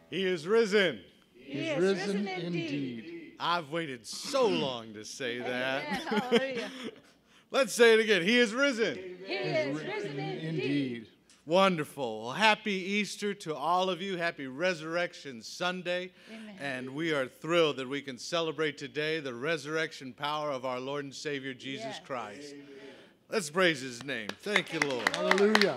He is risen. He is risen indeed. I've waited so long to say that. Hallelujah. Let's say it again. He is risen. He is risen indeed. Wonderful. Well, happy Easter to all of you. Happy Resurrection Sunday. Amen. And we are thrilled that we can celebrate today the resurrection power of our Lord and Savior, Jesus Yes. Christ. Let's praise his name. Thank you, Lord. Hallelujah.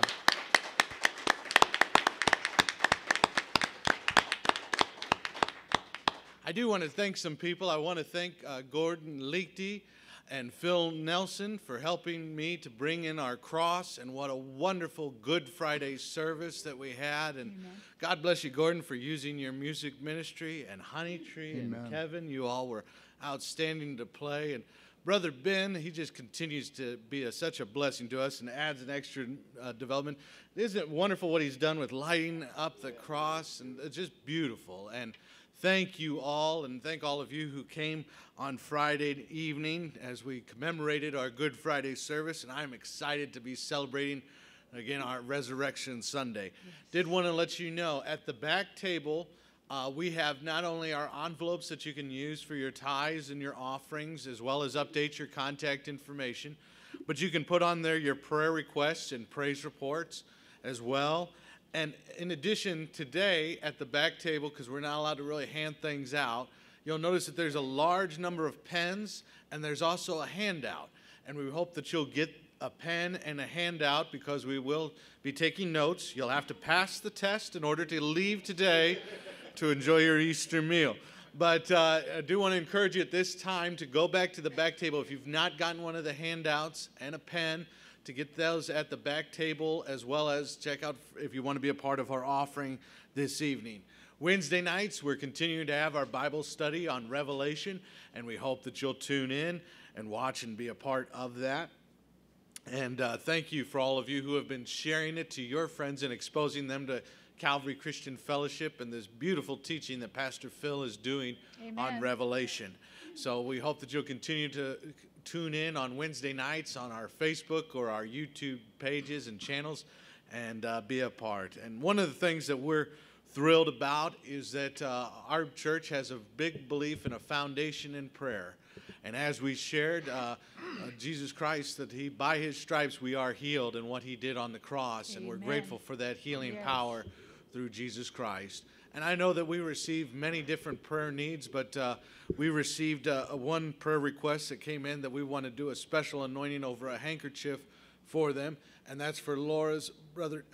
I do want to thank some people. I want to thank Gordon Leakty and Phil Nelson for helping me to bring in our cross, and what a wonderful Good Friday service that we had. And Amen. God bless you, Gordon, for using your music ministry, and Honeytree and Amen. Kevin. You all were outstanding to play. And Brother Ben, he just continues to be such a blessing to us and adds an extra development. Isn't it wonderful what he's done with lighting up the cross? And it's just beautiful. And thank you all, and thank all of you who came on Friday evening as we commemorated our Good Friday service. And I'm excited to be celebrating, again, our Resurrection Sunday. Yes. Did want to let you know, at the back table, we have not only our envelopes that you can use for your tithes and your offerings, as well as update your contact information, but you can put on there your prayer requests and praise reports as well. And in addition, today at the back table, because we're not allowed to really hand things out, you'll notice that there's a large number of pens, and there's also a handout. And we hope that you'll get a pen and a handout, because we will be taking notes. You'll have to pass the test in order to leave today to enjoy your Easter meal. But I do want to encourage you at this time to go back to the back table. If you've not gotten one of the handouts and a pen, to get those at the back table, as well as check out if you want to be a part of our offering this evening. Wednesday nights, we're continuing to have our Bible study on Revelation, and we hope that you'll tune in and watch and be a part of that. And thank you for all of you who have been sharing it to your friends and exposing them to Calvary Christian Fellowship and this beautiful teaching that Pastor Phil is doing on Revelation. So we hope that you'll continue to tune in on Wednesday nights on our Facebook or our YouTube pages and channels and be a part. And one of the things that we're thrilled about is that our church has a big belief in a foundation in prayer. And as we shared, Jesus Christ, that he, by his stripes we are healed, and what he did on the cross. Amen. And we're grateful for that healing Yes. power through Jesus Christ. And I know that we received many different prayer needs, but we received one prayer request that came in that we want to do a special anointing over a handkerchief for them. And that's for Laura's brother,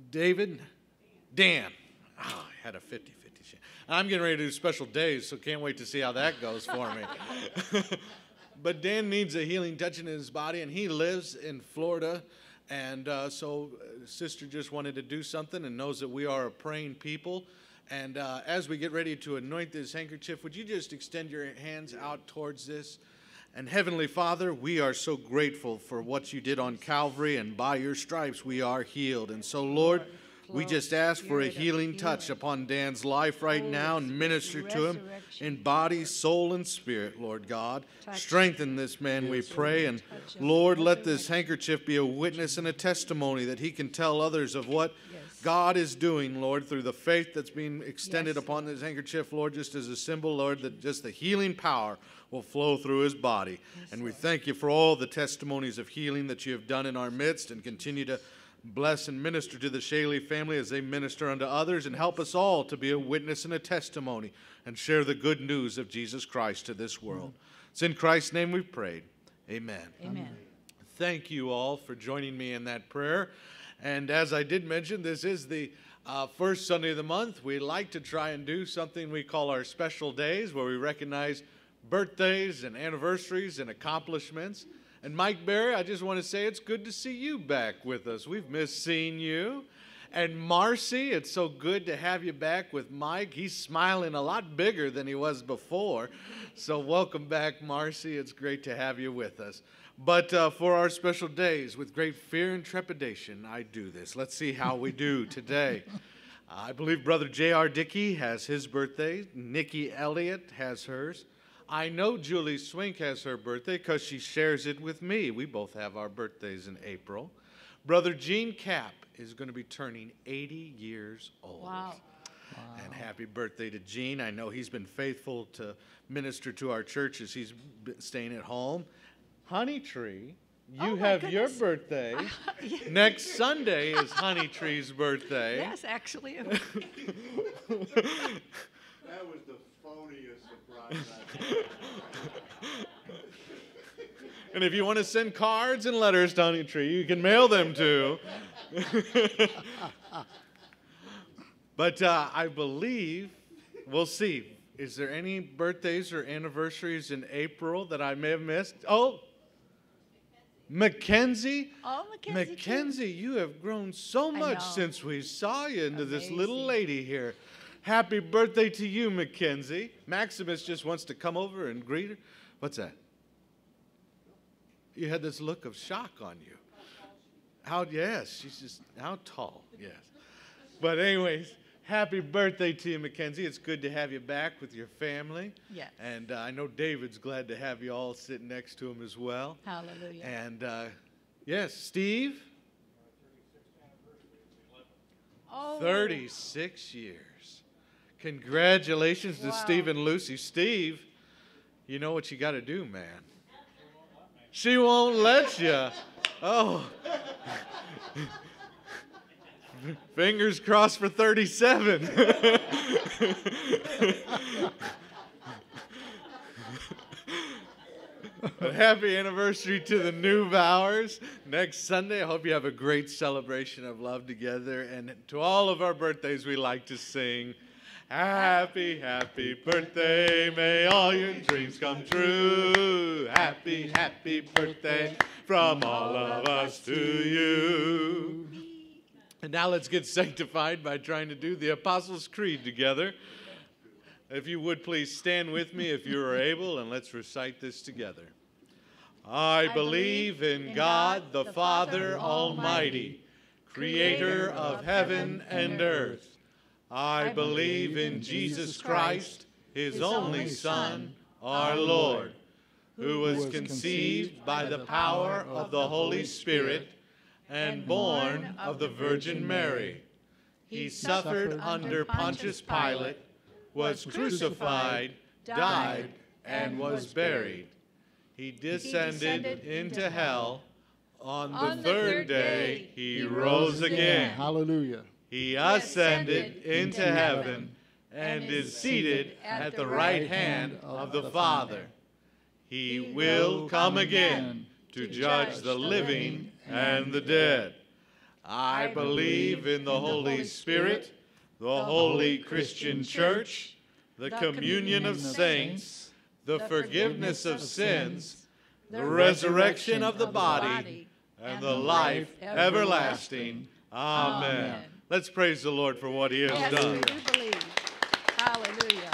Dan. Oh, I had a 50-50 chance. I'm getting ready to do special days, so can't wait to see how that goes for me. But Dan needs a healing touch in his body, and he lives in Florida. And so Sister just wanted to do something and knows that we are a praying people. And as we get ready to anoint this handkerchief, would you just extend your hands out towards this? And Heavenly Father, we are so grateful for what you did on Calvary, and by your stripes we are healed. And so, Lord, we just ask for a healing touch upon Dan's life right now, and minister to him in body, soul, and spirit, Lord God. Strengthen this man, we pray. And Lord, let this handkerchief be a witness and a testimony that he can tell others of what God is doing, Lord, through the faith that's being extended upon this handkerchief, Lord, just as a symbol, Lord, that just the healing power will flow through his body. And we thank you for all the testimonies of healing that you have done in our midst, and continue to bless and minister to the Shaley family as they minister unto others, and help us all to be a witness and a testimony and share the good news of Jesus Christ to this world. It's in Christ's name we've prayed. Amen. Amen. Thank you all for joining me in that prayer. And as I did mention, this is the first Sunday of the month. We like to try and do something we call our special days, where we recognize birthdays and anniversaries and accomplishments. And Mike Berry, I just want to say it's good to see you back with us. We've missed seeing you. And Marcy, it's so good to have you back with Mike. He's smiling a lot bigger than he was before. So welcome back, Marcy. It's great to have you with us. But for our special days, with great fear and trepidation, I do this. Let's see how we do today. I believe Brother J.R. Dickey has his birthday. Nikki Elliott has hers. I know Julie Swink has her birthday because she shares it with me. We both have our birthdays in April. Brother Gene Capp is going to be turning 80 years old. Wow. And happy birthday to Gene. I know he's been faithful to minister to our church as he's staying at home. Honey Tree, you have your birthday. Next Sunday is Honey Tree's birthday. Yes, actually. That was the phoniest surprise I've ever had. And if you want to send cards and letters to Honey Tree, you can mail them to. But I believe, we'll see. Is there any birthdays or anniversaries in April that I may have missed? Oh, Mackenzie. Oh, Mackenzie. Mackenzie, you have grown so much since we saw you into this little lady here. Happy birthday to you, Mackenzie. Maximus just wants to come over and greet her. What's that? You had this look of shock on you. Yes, she's just, how tall, yes. But anyways, happy birthday to you, Mackenzie. It's good to have you back with your family. Yes. And I know David's glad to have you all sitting next to him as well. Hallelujah. And yes, Steve? 36 years. Congratulations to Steve and Lucy. Steve, you know what you got to do, man. She won't let you. Oh. Fingers crossed for 37. But happy anniversary to the new Bowers. Next Sunday, I hope you have a great celebration of love together. And to all of our birthdays, we like to sing, happy, happy birthday, may all your dreams come true. Happy, happy birthday from all of us to you. And now let's get sanctified by trying to do the Apostles' Creed together. If you would please stand with me if you are able, and let's recite this together. I believe in God the Father Almighty, creator of heaven and earth. I believe in Jesus Christ, his only Son, our Lord, who was conceived by the power of the Holy Spirit and born of the Virgin Mary. He suffered under Pontius Pilate, was crucified, died, and was buried. He descended into hell. On the third day, he rose again. Hallelujah. He ascended into heaven and is seated at the right hand of the Father. He will come again to judge the living and the dead. I believe in the Holy Spirit, the holy Christian church, the communion of saints, the forgiveness of sins, the resurrection of the body, and the life everlasting. Amen. Let's praise the Lord for what he has done. Yes, we believe. Hallelujah.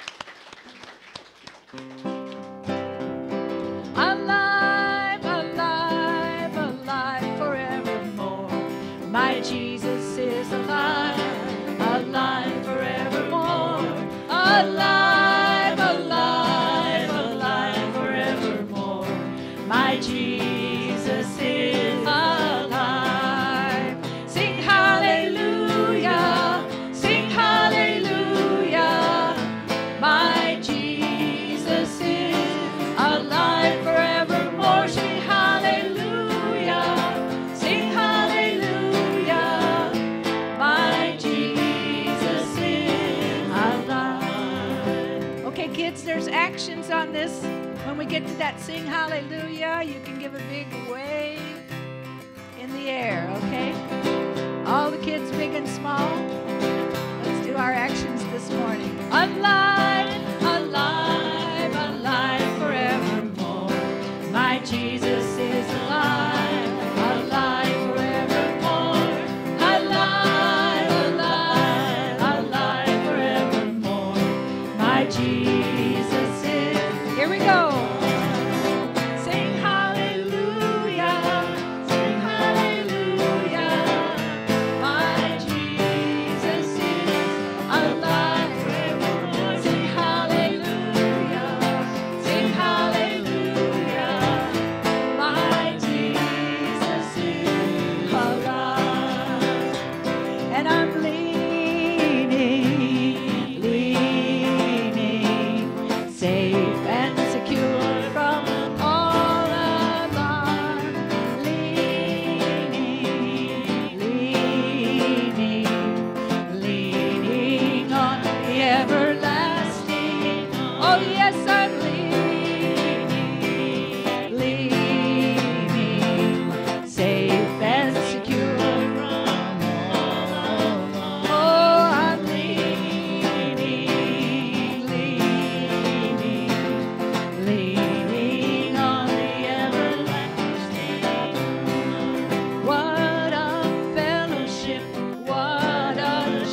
Alive, alive, alive forevermore. My Jesus is alive, alive forevermore. Alive, alive, alive forevermore. My Jesus is alive. Sing hallelujah, sing hallelujah. My Jesus is alive forevermore. Sing hallelujah, sing hallelujah. My Jesus is alive. Okay, kids, there's actions on this. When we get to that sing hallelujah, you can give a big wave in the air, okay? All the kids, big and small, let's do our actions this morning. Alive, alive, alive forevermore. My Jesus is alive, alive forevermore. Alive, alive, alive forevermore. My Jesus is. Here we go. Sing hallelujah, sing hallelujah. My Jesus is alive forevermore.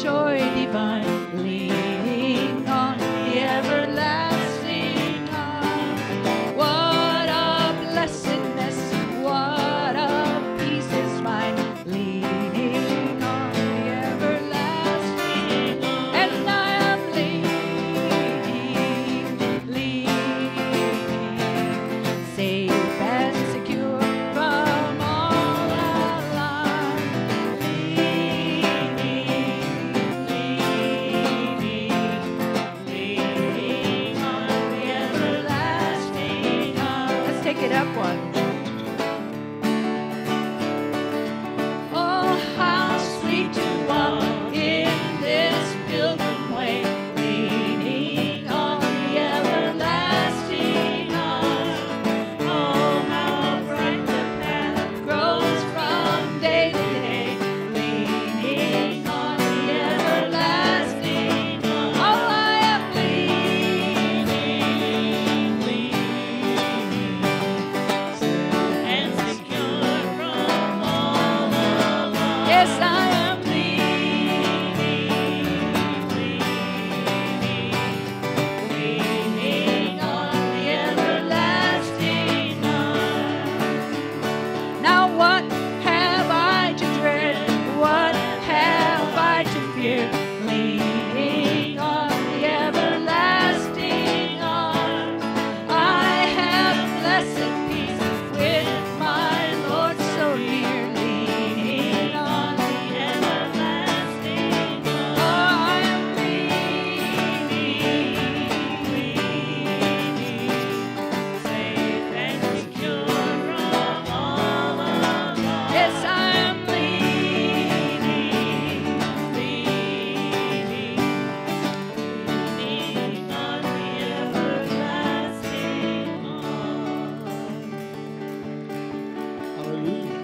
joy divine, leaning on the everlasting arm. What a blessedness, what a peace is mine, leaning on the everlasting arm. And I am leaning, safe and secure from all alarm. Leaning on the everlasting arm. Let's take it up one. Oh, how sweet to walk in this pilgrim way, leaning on the everlasting arm. Oh, how bright the path grows from day to day, leaning on the everlasting arm. Oh, I am leaning, and secure from all alarm. Yes, I am leaning on the everlasting arm. Now what have I to dread? What have I to fear? Leaning on the everlasting arm. I have blessed peace with my Lord so near, leaning on the everlasting arm. Oh, I am leaning, safe and secure from all alarm. Yes, I am leaning on the everlasting arm. Hallelujah.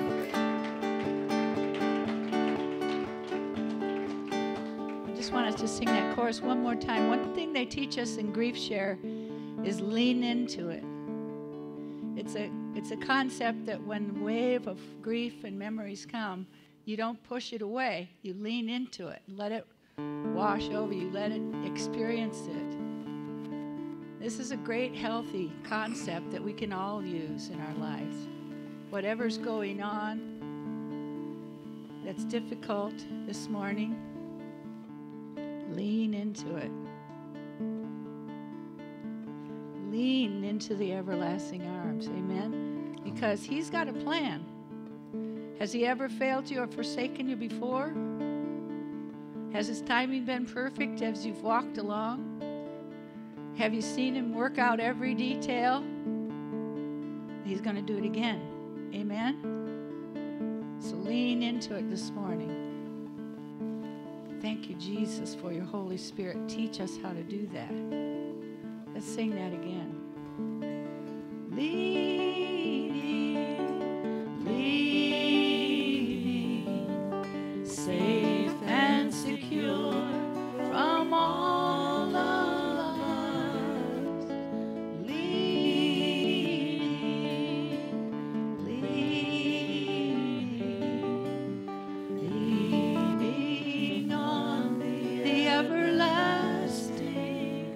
I just want us to sing that chorus one more time. One thing they teach us in Grief Share is lean into it. It's a concept that when the wave of grief and memories come, you don't push it away. You lean into it. Let it wash over you. Let it experience it. This is a great, healthy concept that we can all use in our lives. Whatever's going on that's difficult this morning, lean into it. Lean into the everlasting arms. Amen. Because He's got a plan. Has He ever failed you or forsaken you before? Has His timing been perfect as you've walked along? Have you seen Him work out every detail? He's going to do it again. Amen. So lean into it this morning. Thank you, Jesus, for your Holy Spirit. Teach us how to do that. Let's sing that again. Leaning, safe and secure from all alarms. Leaning on the everlasting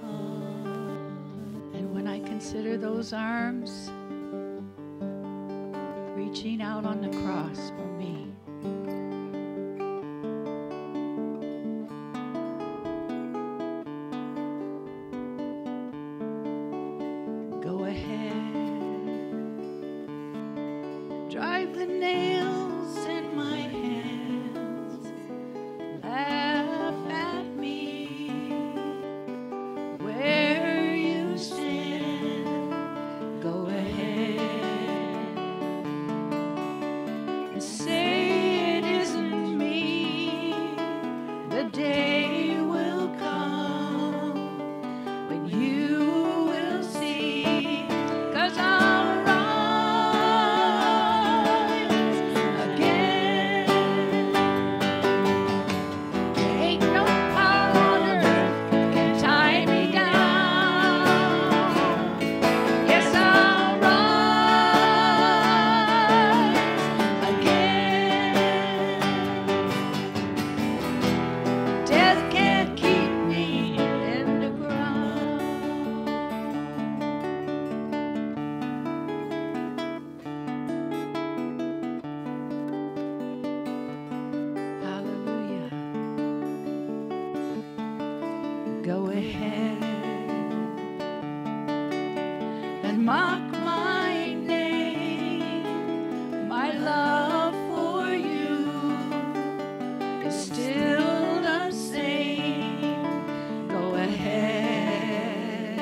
arm. And when I consider those arms reaching out on the cross for me, go ahead, drive the nails in my hands, laugh at me where you stand. Go ahead and say it isn't me. The day will come when you will see, 'cause I'll rise Go ahead and mock my name. My love for you is still the same. Go ahead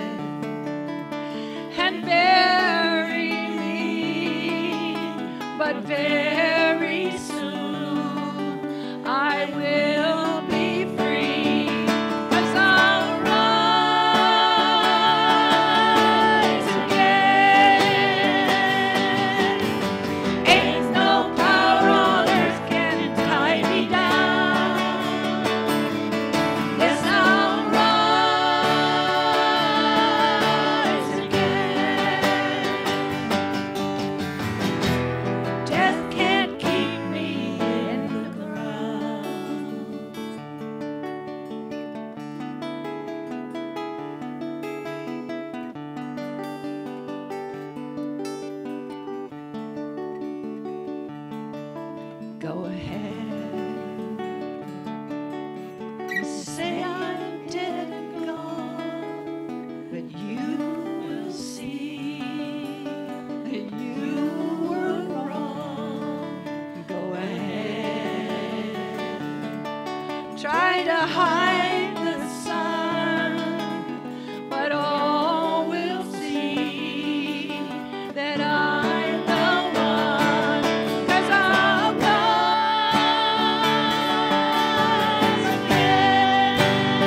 and bury me, but very soon I will be free, 'cause I'll rise again. Ain't no power on earth can tie me down. Yes, I'll rise again. Death can't keep me in the ground. Go ahead. You say I'm dead and gone, but you will see that you were wrong. Go ahead. Try to hide the sun, but all will see that I'm the one, 'cause I'll rise again.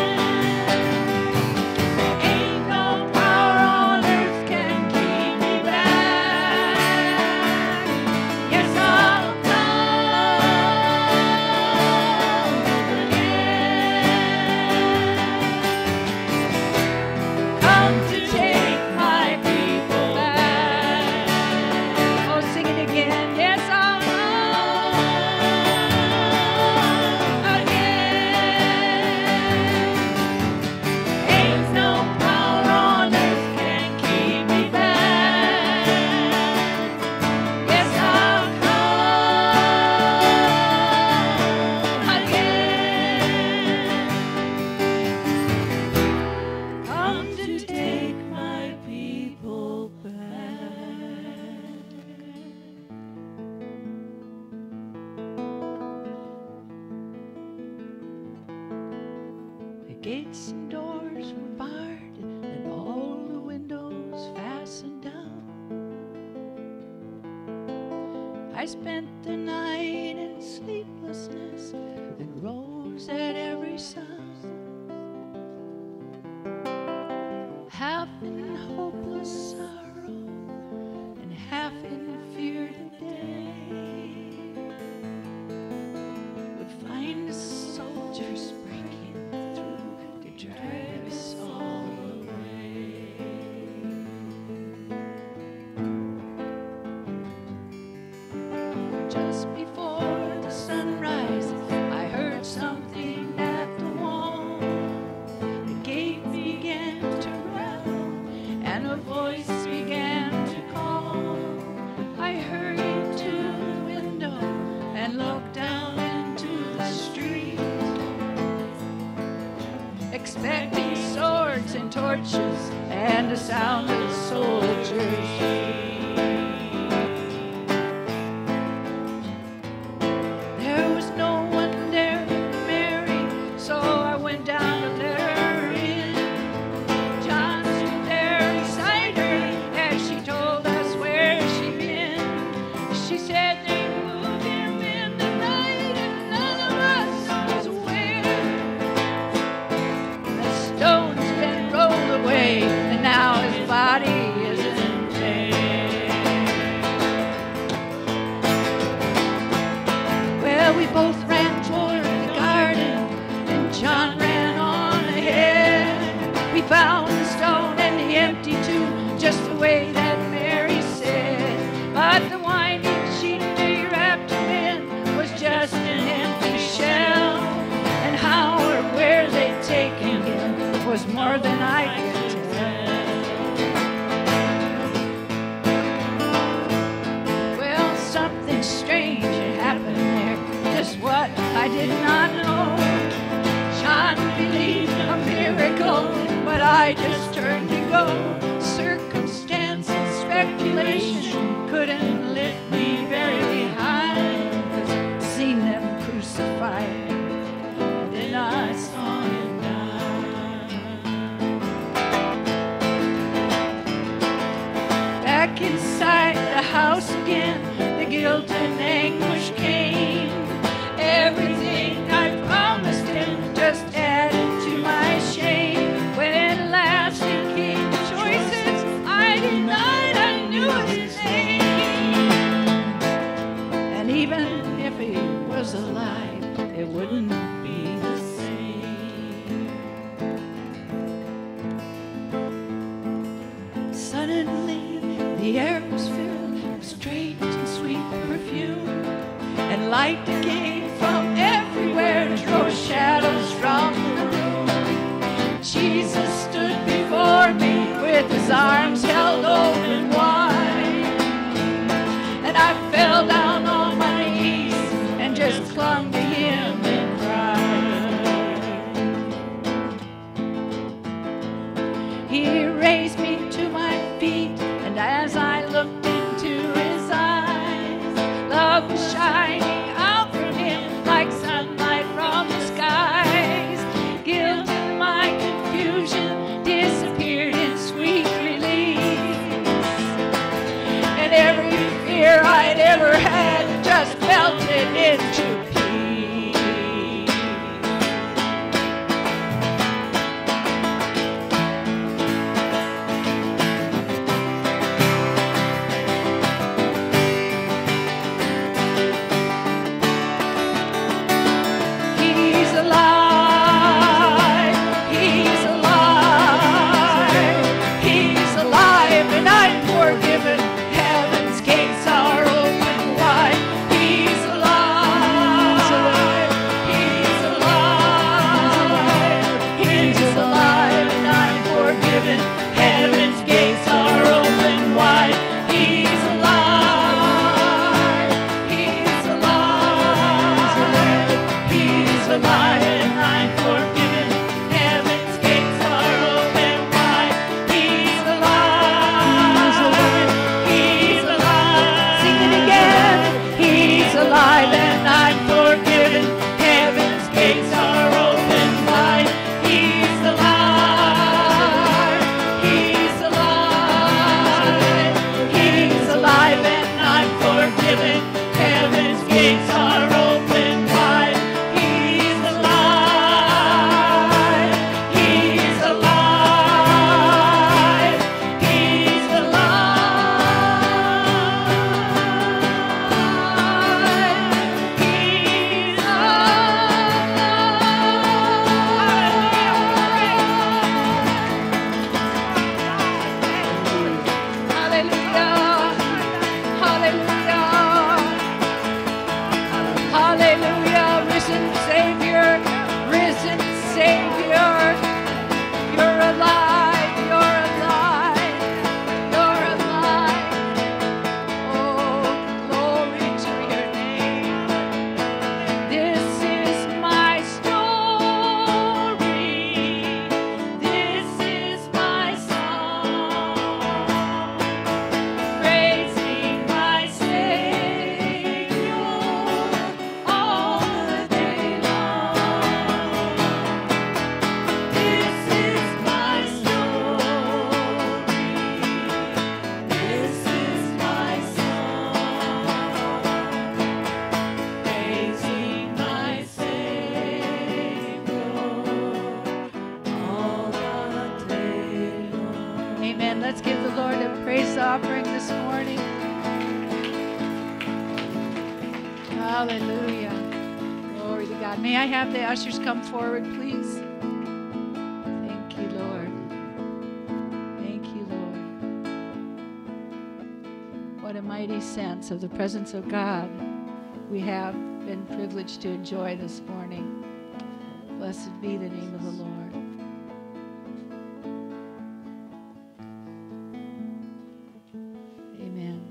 Ain't no power on earth can keep me back. Yes, I'll come again. Come to take my people back. Oh, sing it again. Yes, I'll come again. Ain't no power on earth can keep me back. Yes, I'll come again. Come to take my people back. The gates and doors were barred and all the windows fastened down. I spent the night in sleeplessness and rose at every sound, half in hopeless sorrow and half in fear today. Would find the soldiers breaking through to drag us all away. Just before the sunrise, I heard something at the wall. The gate began to rattle and a voice began to call. I hurried to the window and looked down into the street, expecting swords and torches and the sound of soldiers' feet. There was no one there but Mary, so I went down to let her in. John stood there beside her as she told us where she'd been. She said they moved him in the night and none of us knows where. The stone's been rolled away and now his body isn't there. Well, we both ran toward the garden and John ran on ahead. We found the stone and the empty tomb just the way that Mary said. But the winding sheet they wrapped him in was just an empty shell. And how or where they'd taken him was more than I could tell. Well, something strange had happened there, just what I did not know. John believed a miracle miracle, but I just turned to go. Circumstance and speculation couldn't lift me very high, 'cause I've seen them crucified, then I saw him die. Back inside the house again, the guilt and anguish came. Everything I promised him just added to my shame. When at last it came to choices, I denied I knew his name. And even if he was alive, it wouldn't be the same. Suddenly, the air was filled with strange and sweet perfume, and light came from everywhere, drove shadows from the room. Jesus stood before me with his arms held open wide, and I fell down on my knees and just clung to him and cried. He raised me to my feet, and as I looked into his eyes, love was shining out from him like sunlight from the skies. Guilt and my confusion disappeared in sweet release, and every fear I'd ever had just melted into peace. He's alive, he's alive, he's alive, and I'm forgiven. Heaven's gates are open wide. He's alive, he's alive, he's alive, and I'm forgiven. Heaven's gates are open wide. He's alive, he's alive, he's alive, and I'm forgiven. Heaven's gates are open wide. He's alive, he's alive. Sing it again. He's alive, and I'm forgiven. Heaven's gates are open wide. He's alive, he's alive, he's alive, and I'm forgiven. Heaven's gates are open wide. He's alive, he's alive, he's alive, he's Hallelujah, hallelujah, risen Savior, you're alive, you're alive, you're alive. Oh, glory to your name. This is my story, this is my song, praising my Savior all the day long. This is my story, this is my song, praising my Savior all the day long. Amen. Let's give the Lord a praise offering this morning. Hallelujah. Glory to God. May I have the ushers come forward, please? Thank you, Lord. Thank you, Lord. What a mighty sense of the presence of God we have been privileged to enjoy this morning. Blessed be the name of the Lord. Amen.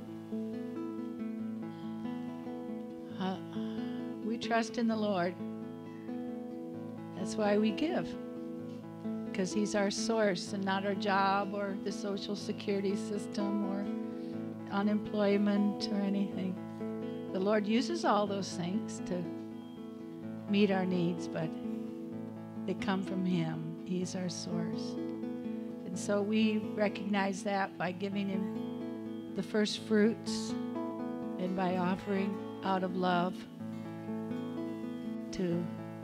We trust in the Lord. That's why we give. because He's our source and not our job or the social security system or unemployment or anything. The Lord uses all those things to meet our needs, but they come from Him. He's our source. And so we recognize that by giving Him the first fruits and by offering out of love to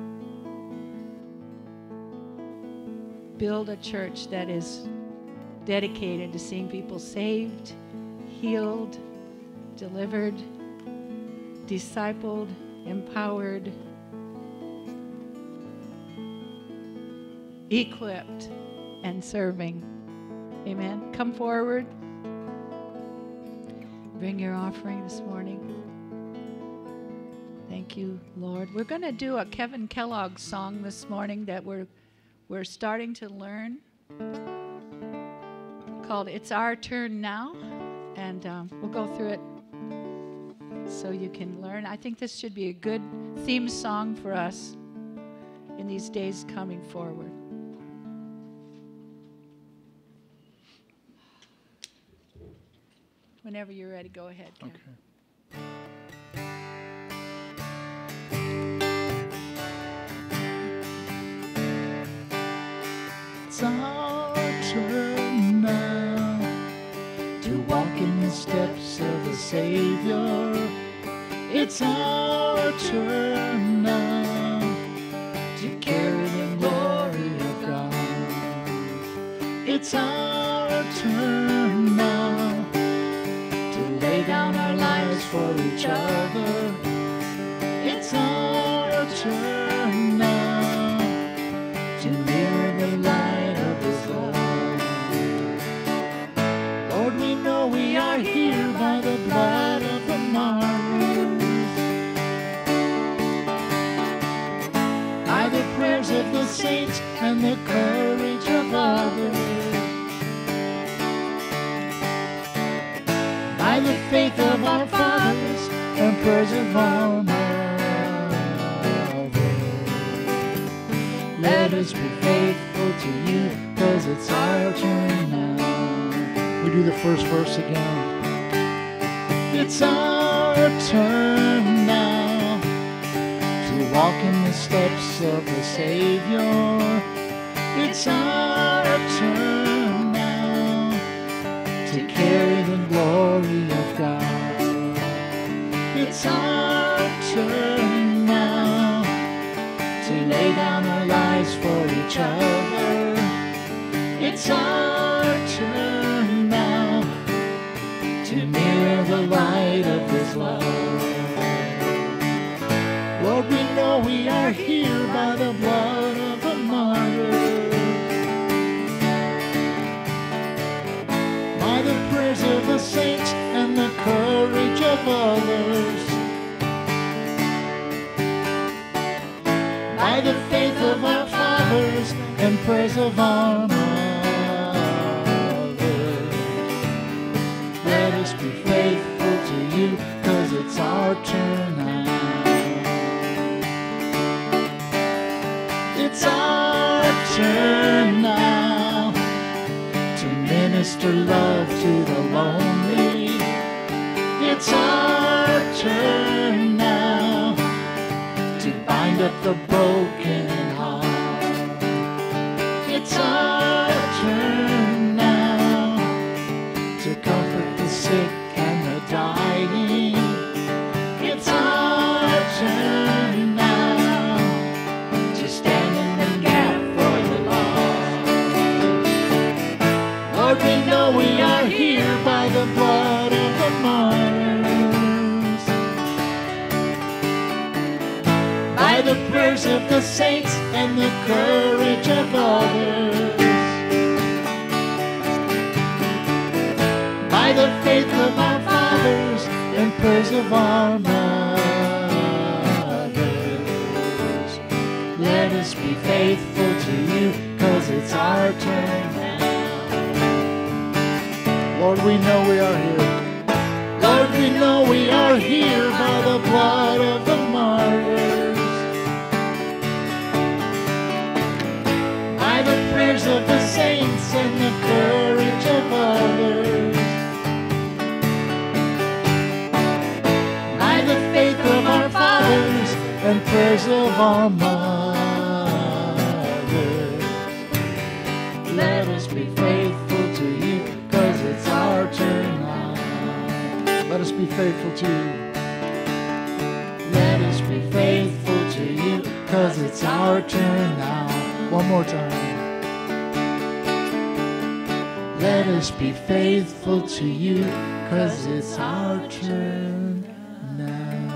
build a church that is dedicated to seeing people saved, healed, delivered, discipled, empowered, equipped, and serving. Amen. Come forward. Bring your offering this morning. Thank you, Lord. We're going to do a Kevin Kellogg song this morning that we're starting to learn, called "It's Our Turn Now," and we'll go through it so you can learn. I think this should be a good theme song for us in these days coming forward. Whenever you're ready, go ahead, Ken. Okay. It's our turn now to walk in the steps of the Savior. It's our turn now to carry the glory of God. It's our turn now to lay down our lives for each other. It's our turn now to mirror the light of His love. Lord, we know we are here by the blood of the martyrs, by the prayers of the saints and the courage of others, by the faith of our fathers and prayers of our mothers. Let us be faithful to you, 'cause it's our turn now. We do the first verse again. It's our turn now to walk in the steps of the Savior. It's our turn now to carry the glory of God. It's our turn now to lay down our lives for each other. It's our turn now to mirror the light of His love. Lord, we know we are here by the blood of the martyrs, by the prayers of the saints and the courage of others, by the faith of our fathers and prayers of our mothers. Let us be faithful to you, 'cause it's our turn now. It's our turn now to minister love to the lonely. It's our turn now to bind up the broken heart. It's our turn now to comfort the sick and the dying. It's our turn now to stand in the gap for the lost. Lord, we know we are here by the blood of the martyrs, by the prayers of the saints and the courage of others, by the faith of our fathers and prayers of our mothers. Let us be faithful to you, 'cause it's our turn now. Lord, we know we are here. Lord, we know we are here by the blood of the martyrs, by the prayers of the saints and the courage of others, by the faith of our fathers and prayers of our mothers. Let us be faithful to you, 'cause it's our turn now. Let us be faithful to you. Let us be faithful to you, 'cause it's our turn now. One more time. Let us be faithful to you, 'cause it's our turn now.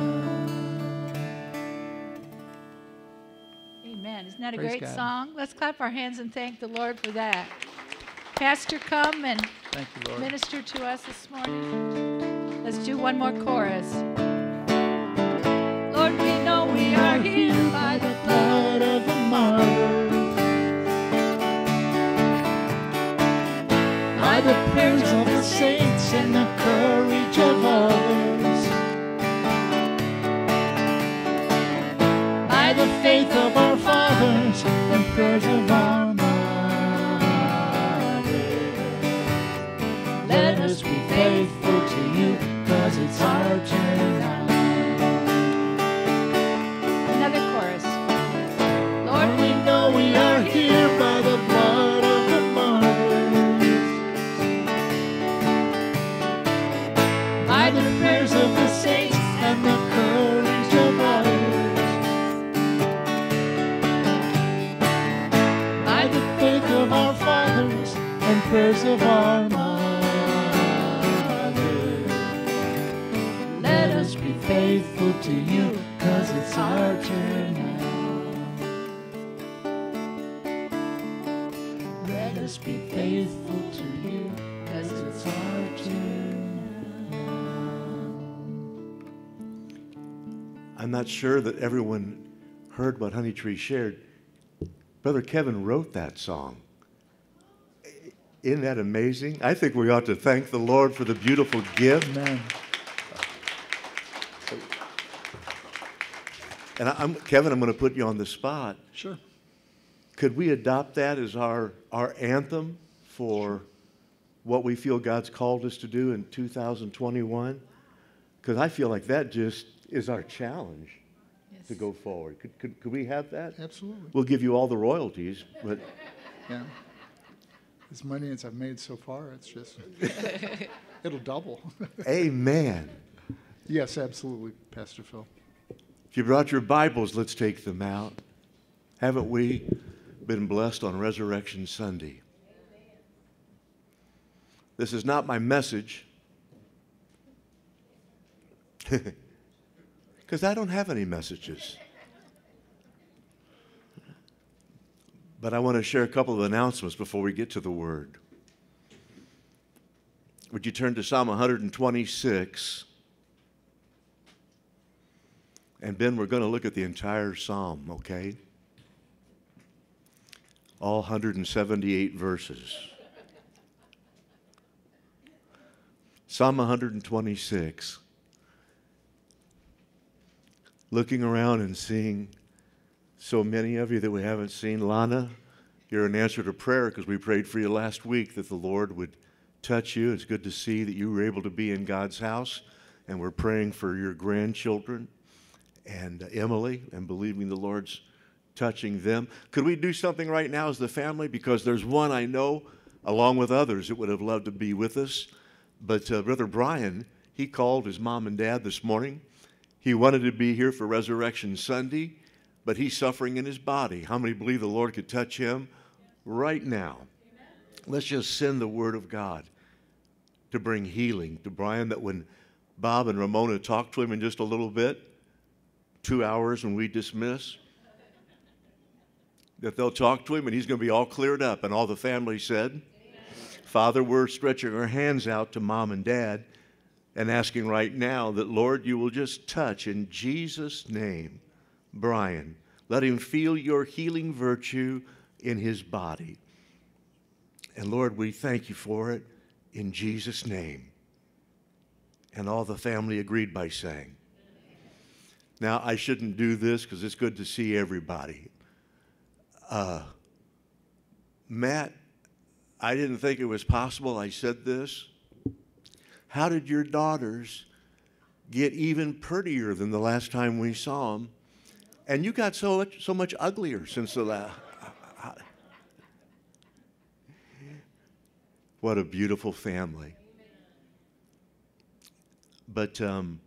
Amen. Isn't that a Praise great God. song? Let's clap our hands and thank the Lord for that. Pastor, come and Thank you, Lord. minister to us this morning. Let's do one more chorus. Lord, we know we are here by the blood of the martyrs, by the prayers of the saints and the courage of others, by the faith of our fathers and prayers of our mothers. Let us be faithful to you, 'cause it's our turn now. another chorus. Lord, we know we are here by the blood of the martyrs, by the prayers of the saints and the courage of others, by the faith of our fathers and prayers of our mothers. Let us be faithful to you, 'cause it's our turn now. Let us be faithful to you, 'cause it's our turn now. I'm not sure that everyone heard what Honey Tree shared. Brother Kevin wrote that song. Isn't that amazing? I think we ought to thank the Lord for the beautiful gift. Amen. And Kevin, I'm going to put you on the spot. Sure. Could we adopt that as our anthem for what we feel God's called us to do in 2021? Because I feel like that just is our challenge to go forward. Could we have that? Absolutely. We'll give you all the royalties, but Yeah. As money as I've made so far, it's just, it'll double. amen. Yes, absolutely, Pastor Phil. If you brought your Bibles, let's take them out. Haven't we been blessed on Resurrection Sunday? This is not my message, because I don't have any messages. But I want to share a couple of announcements before we get to the Word. Would you turn to Psalm 126? And Ben, we're going to look at the entire psalm, okay? All 178 verses. Psalm 126. Looking around and seeing so many of you that we haven't seen. Lana, you're an answer to prayer because we prayed for you last week that the Lord would touch you. It's good to see that you were able to be in God's house, and we're praying for your grandchildren and Emily, and believing the Lord's touching them. Could we do something right now as the family? Because there's one I know, along with others, that would have loved to be with us. But Brother Brian, he called his mom and dad this morning. He wanted to be here for Resurrection Sunday, but he's suffering in his body. How many believe the Lord could touch him right now? Amen. Let's just send the word of God to bring healing to Brian, that when Bob and Ramona talk to him in just a little bit, 2 hours when we dismiss, that they'll talk to him and he's going to be all cleared up. And all the family said, amen. Father, we're stretching our hands out to mom and dad and asking right now that, Lord, you will just touch in Jesus' name Brian. Let him feel your healing virtue in his body. And Lord, we thank you for it in Jesus' name. And all the family agreed by saying. Now, I shouldn't do this because it's good to see everybody. Matt, I didn't think it was possible I said this. How did your daughters get even prettier than the last time we saw them? And you got so much uglier since the last. What a beautiful family. But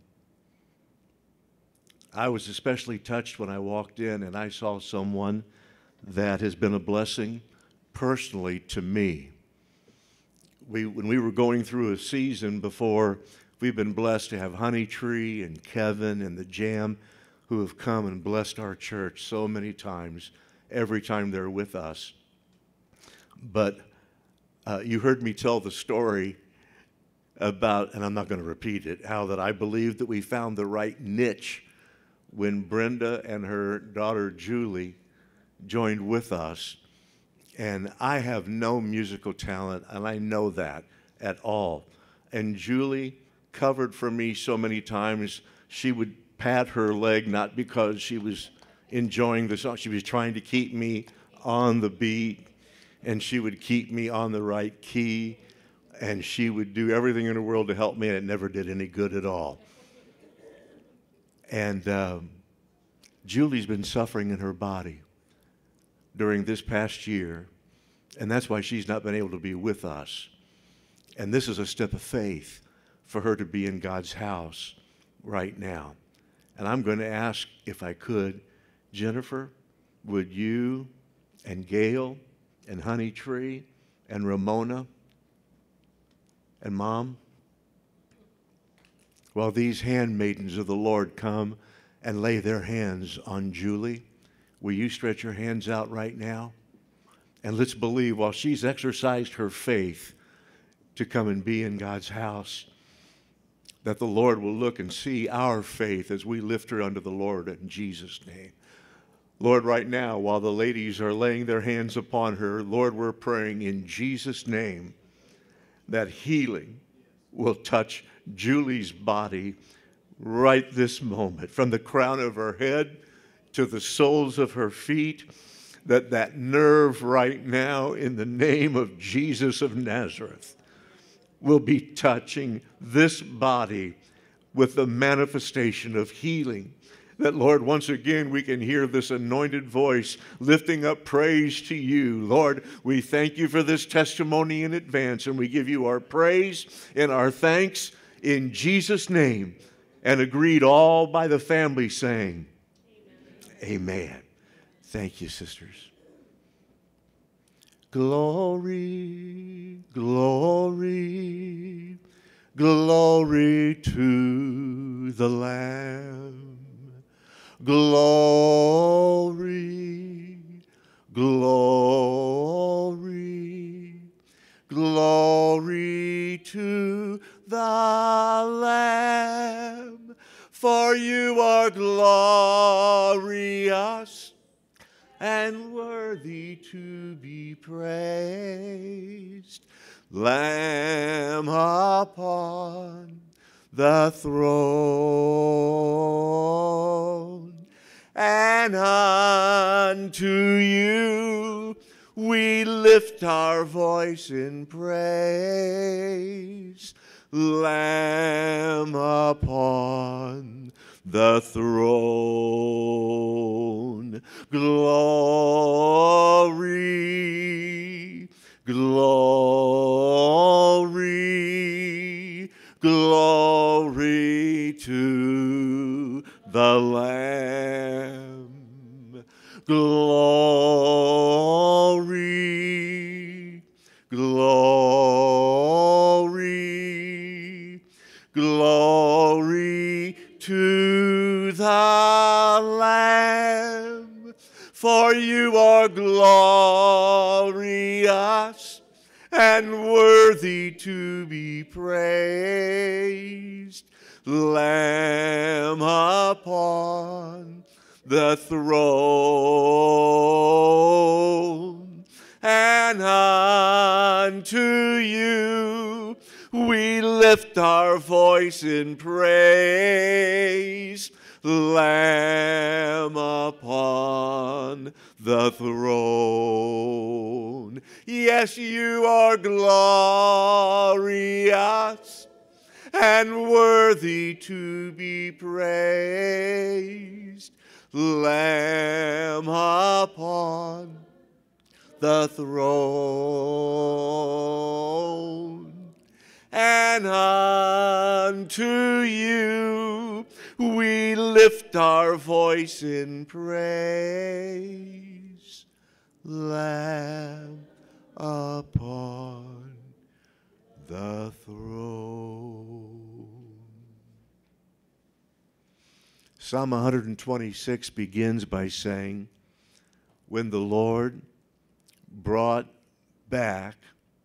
I was especially touched when I walked in and I saw someone that has been a blessing personally to me. When we were going through a season before, we've been blessed to have Honey Tree and Kevin and the Jam who have come and blessed our church so many times, every time they're with us. But you heard me tell the story about, and I'm not going to repeat it, how that I believe that we found the right niche when Brenda and her daughter Julie joined with us. And I have no musical talent, and I know that at all. And Julie covered for me so many times. She would pat her leg, not because she was enjoying the song. She was trying to keep me on the beat, and she would keep me on the right key, and she would do everything in the world to help me, and it never did any good at all. And Julie's been suffering in her body during this past year, and that's why she's not been able to be with us. And this is a step of faith for her to be in God's house right now. And I'm going to ask, if I could, Jennifer, would you and Gail and Honey Tree and Ramona and Mom, while these handmaidens of the Lord come and lay their hands on Julie, will you stretch your hands out right now? And let's believe, while she's exercised her faith to come and be in God's house, that the Lord will look and see our faith as we lift her unto the Lord in Jesus' name. Lord, right now, while the ladies are laying their hands upon her, Lord, we're praying in Jesus' name that healing will touch Julie's body right this moment, from the crown of her head to the soles of her feet, that nerve right now, in the name of Jesus of Nazareth, will be touching this body with the manifestation of healing. That, Lord, once again we can hear this anointed voice lifting up praise to you. Lord, we thank you for this testimony in advance, and we give you our praise and our thanks in Jesus' name. And agreed all by the family saying, Amen. Thank you, sisters. Glory, glory, glory to the Lamb. Glory, glory, glory to the Lamb. For you are glorious and worthy to be praised, Lamb upon the throne. And unto you we lift our voice in praise, Lamb upon the throne. Glory, glory, glory to the Lamb. Glory, glory, glory to the Lamb. For you are glorious and worthy to be praised, Lamb upon the throne. And unto you we lift our voice in praise, Lamb upon the throne. Yes, you are glorious and worthy to be praised, Lamb upon the throne. And unto you we lift our voice in praise, Lamb upon the throne. Psalm 126 begins by saying, when the Lord brought back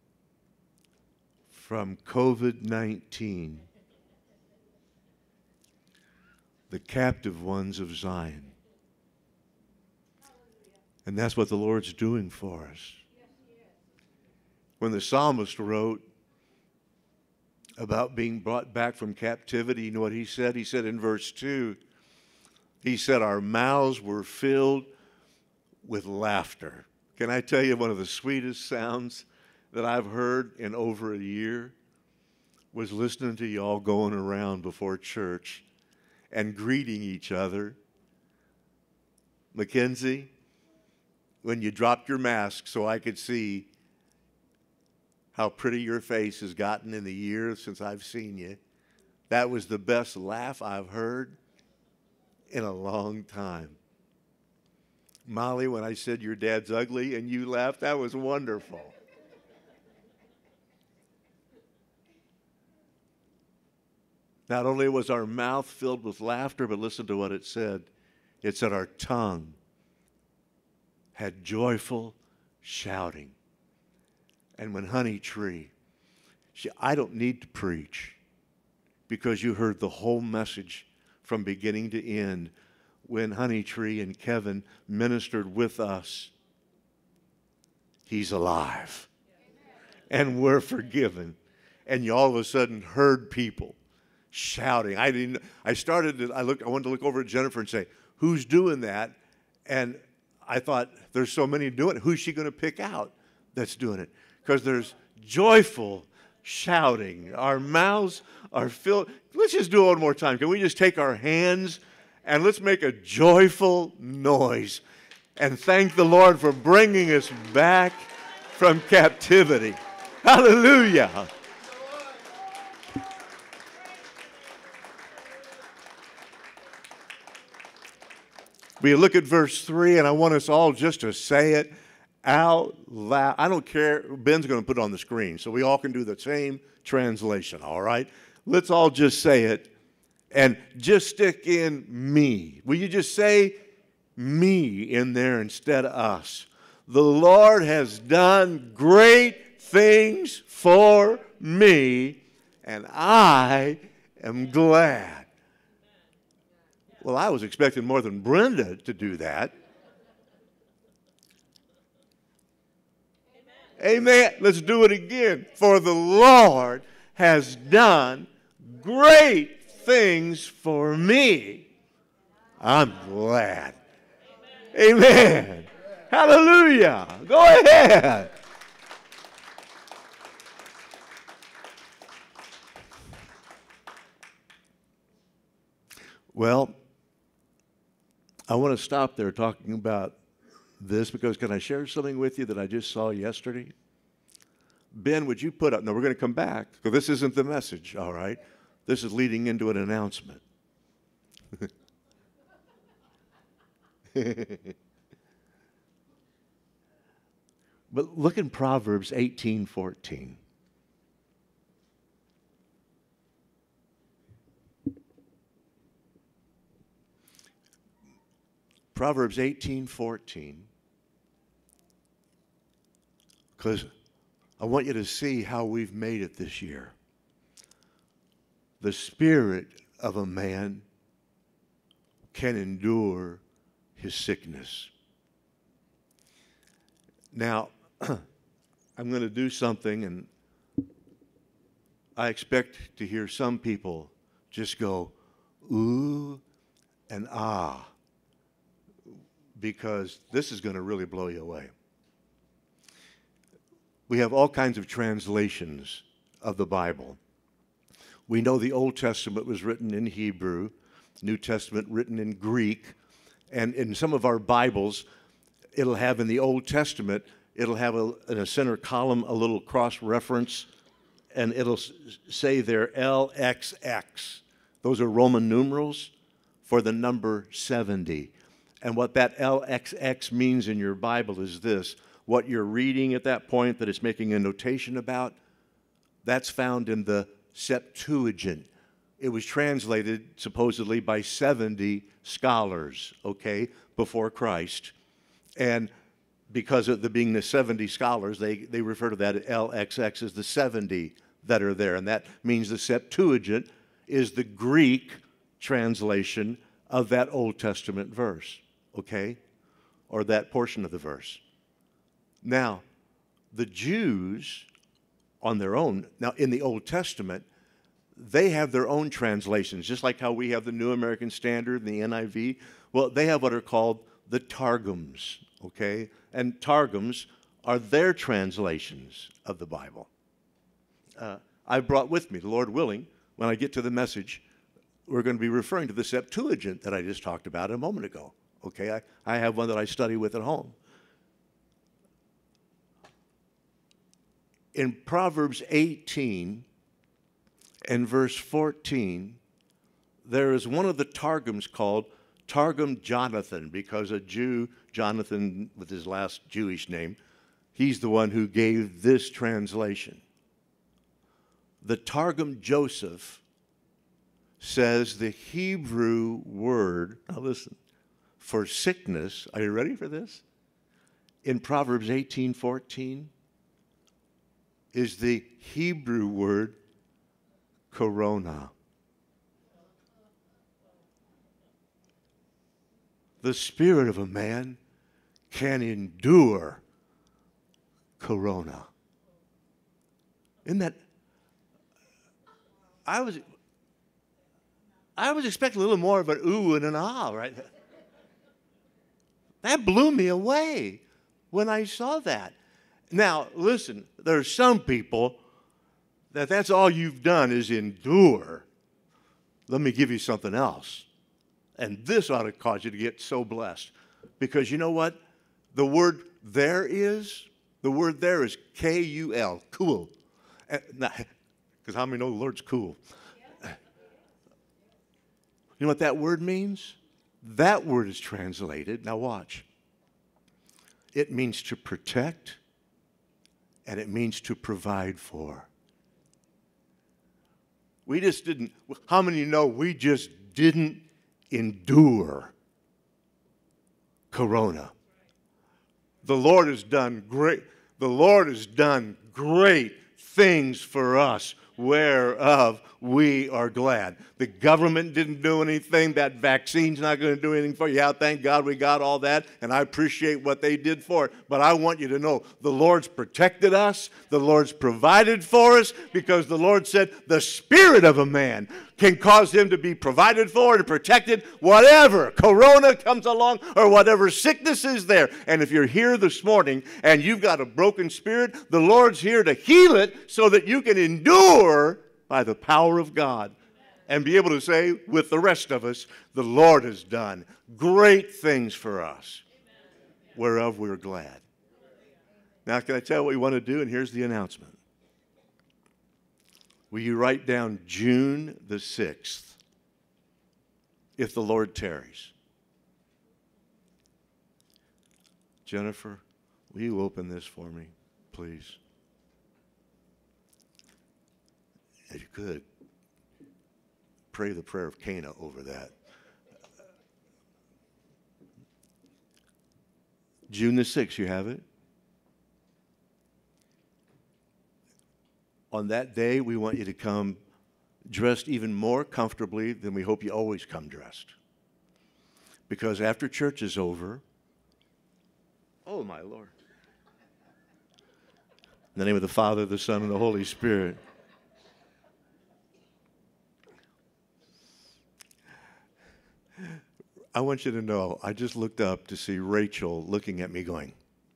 from COVID-19 the captive ones of Zion. And that's what the Lord's doing for us. When the psalmist wrote about being brought back from captivity, you know what he said? He said in verse 2, he said, our mouths were filled with laughter. Can I tell you one of the sweetest sounds that I've heard in over a year was listening to y'all going around before church and greeting each other. Mackenzie, when you dropped your mask so I could see how pretty your face has gotten in the years since I've seen you, that was the best laugh I've heard in a long time. Molly, when I said your dad's ugly and you laughed, that was wonderful. Not only was our mouth filled with laughter, but listen to what it said. It said our tongue had joyful shouting. And when Honey Tree, I don't need to preach because you heard the whole message from beginning to end when Honey Tree and Kevin ministered with us. He's alive. And we're forgiven. And you all of a sudden heard people shouting. I wanted to look over at Jennifer and say, who's doing that? And I thought, there's so many doing it. Who's she going to pick out that's doing it? Because there's joyful shouting. Our mouths are filled. Let's just do it one more time. Can we just take our hands and let's make a joyful noise and thank the Lord for bringing us back from captivity. Hallelujah. We look at verse 3, and I want us all just to say it out loud. I don't care. Ben's going to put it on the screen, so we all can do the same translation, all right? Let's all just say it, and just stick in me. Will you just say me in there instead of us? The Lord has done great things for me, and I am glad. Well, I was expecting more than Brenda to do that. Amen. Let's do it again. For the Lord has done great things for me. I'm glad. Amen. Hallelujah. Go ahead. Well, I want to stop there talking about this because can I share something with you that I just saw yesterday? Ben, would you put up, no, we're going to come back because this isn't the message, all right? This is leading into an announcement. But look in Proverbs 18:14. Proverbs 18:14, because I want you to see how we've made it this year. The spirit of a man can endure his sickness. Now, I'm going to do something, and I expect to hear some people just go, ooh and ah, because this is going to really blow you away. We have all kinds of translations of the Bible. We know the Old Testament was written in Hebrew, New Testament written in Greek, and in some of our Bibles, it'll have in the Old Testament, it'll have in a center column a little cross-reference, and it'll say there LXX. Those are Roman numerals for the number 70. And what that LXX means in your Bible is this. What you're reading at that point that it's making a notation about, that's found in the Septuagint. It was translated supposedly by 70 scholars, okay, before Christ. And because of the being the 70 scholars, they refer to that LXX as the 70 that are there. And that means the Septuagint is the Greek translation of that Old Testament verse, okay? Or that portion of the verse. Now, the Jews on their own, now in the Old Testament, they have their own translations, just like how we have the New American Standard and the NIV. Well, they have what are called the Targums, okay? And Targums are their translations of the Bible. I brought with me, the Lord willing, when I get to the message, we're going to be referring to the Septuagint that I just talked about a moment ago, okay? I have one that I study with at home. In Proverbs 18 and verse 14, there is one of the Targums called Targum Jonathan, because a Jew, Jonathan with his last Jewish name, he's the one who gave this translation. The Targum Joseph says the Hebrew word, now listen, for sickness, are you ready for this? In Proverbs 18:14 is the Hebrew word corona. The spirit of a man can endure corona. Isn't that? I was expecting a little more of an ooh and an ah, right? That blew me away when I saw that. Now, listen, there are some people that's all you've done is endure. Let me give you something else. And this ought to cause you to get so blessed. Because you know what? The word there is K-U-L, cool. Because how many know the Lord's cool? You know what that word means? That word is translated, now watch. It means to protect, and it means to provide for. We just didn't, how many know we just didn't endure corona? The Lord has done great things for us, whereof we are glad. The government didn't do anything. That vaccine's not going to do anything for you. Yeah, thank God we got all that, and I appreciate what they did for it. But I want you to know the Lord's protected us. The Lord's provided for us, because the Lord said the spirit of a man can cause him to be provided for and protected, whatever corona comes along or whatever sickness is there. And if you're here this morning and you've got a broken spirit, the Lord's here to heal it so that you can endure by the power of God and be able to say with the rest of us, the Lord has done great things for us, whereof we're glad. Now, can I tell you what we want to do? And here's the announcement. Will you write down June the 6th, if the Lord tarries? Jennifer, will you open this for me, please? If you could, pray the prayer of Cana over that. June the 6th, you have it? On that day, we want you to come dressed even more comfortably than we hope you always come dressed. Because after church is over, oh my Lord. In the name of the Father, the Son, and the Holy Spirit. I want you to know, I just looked up to see Rachel looking at me going,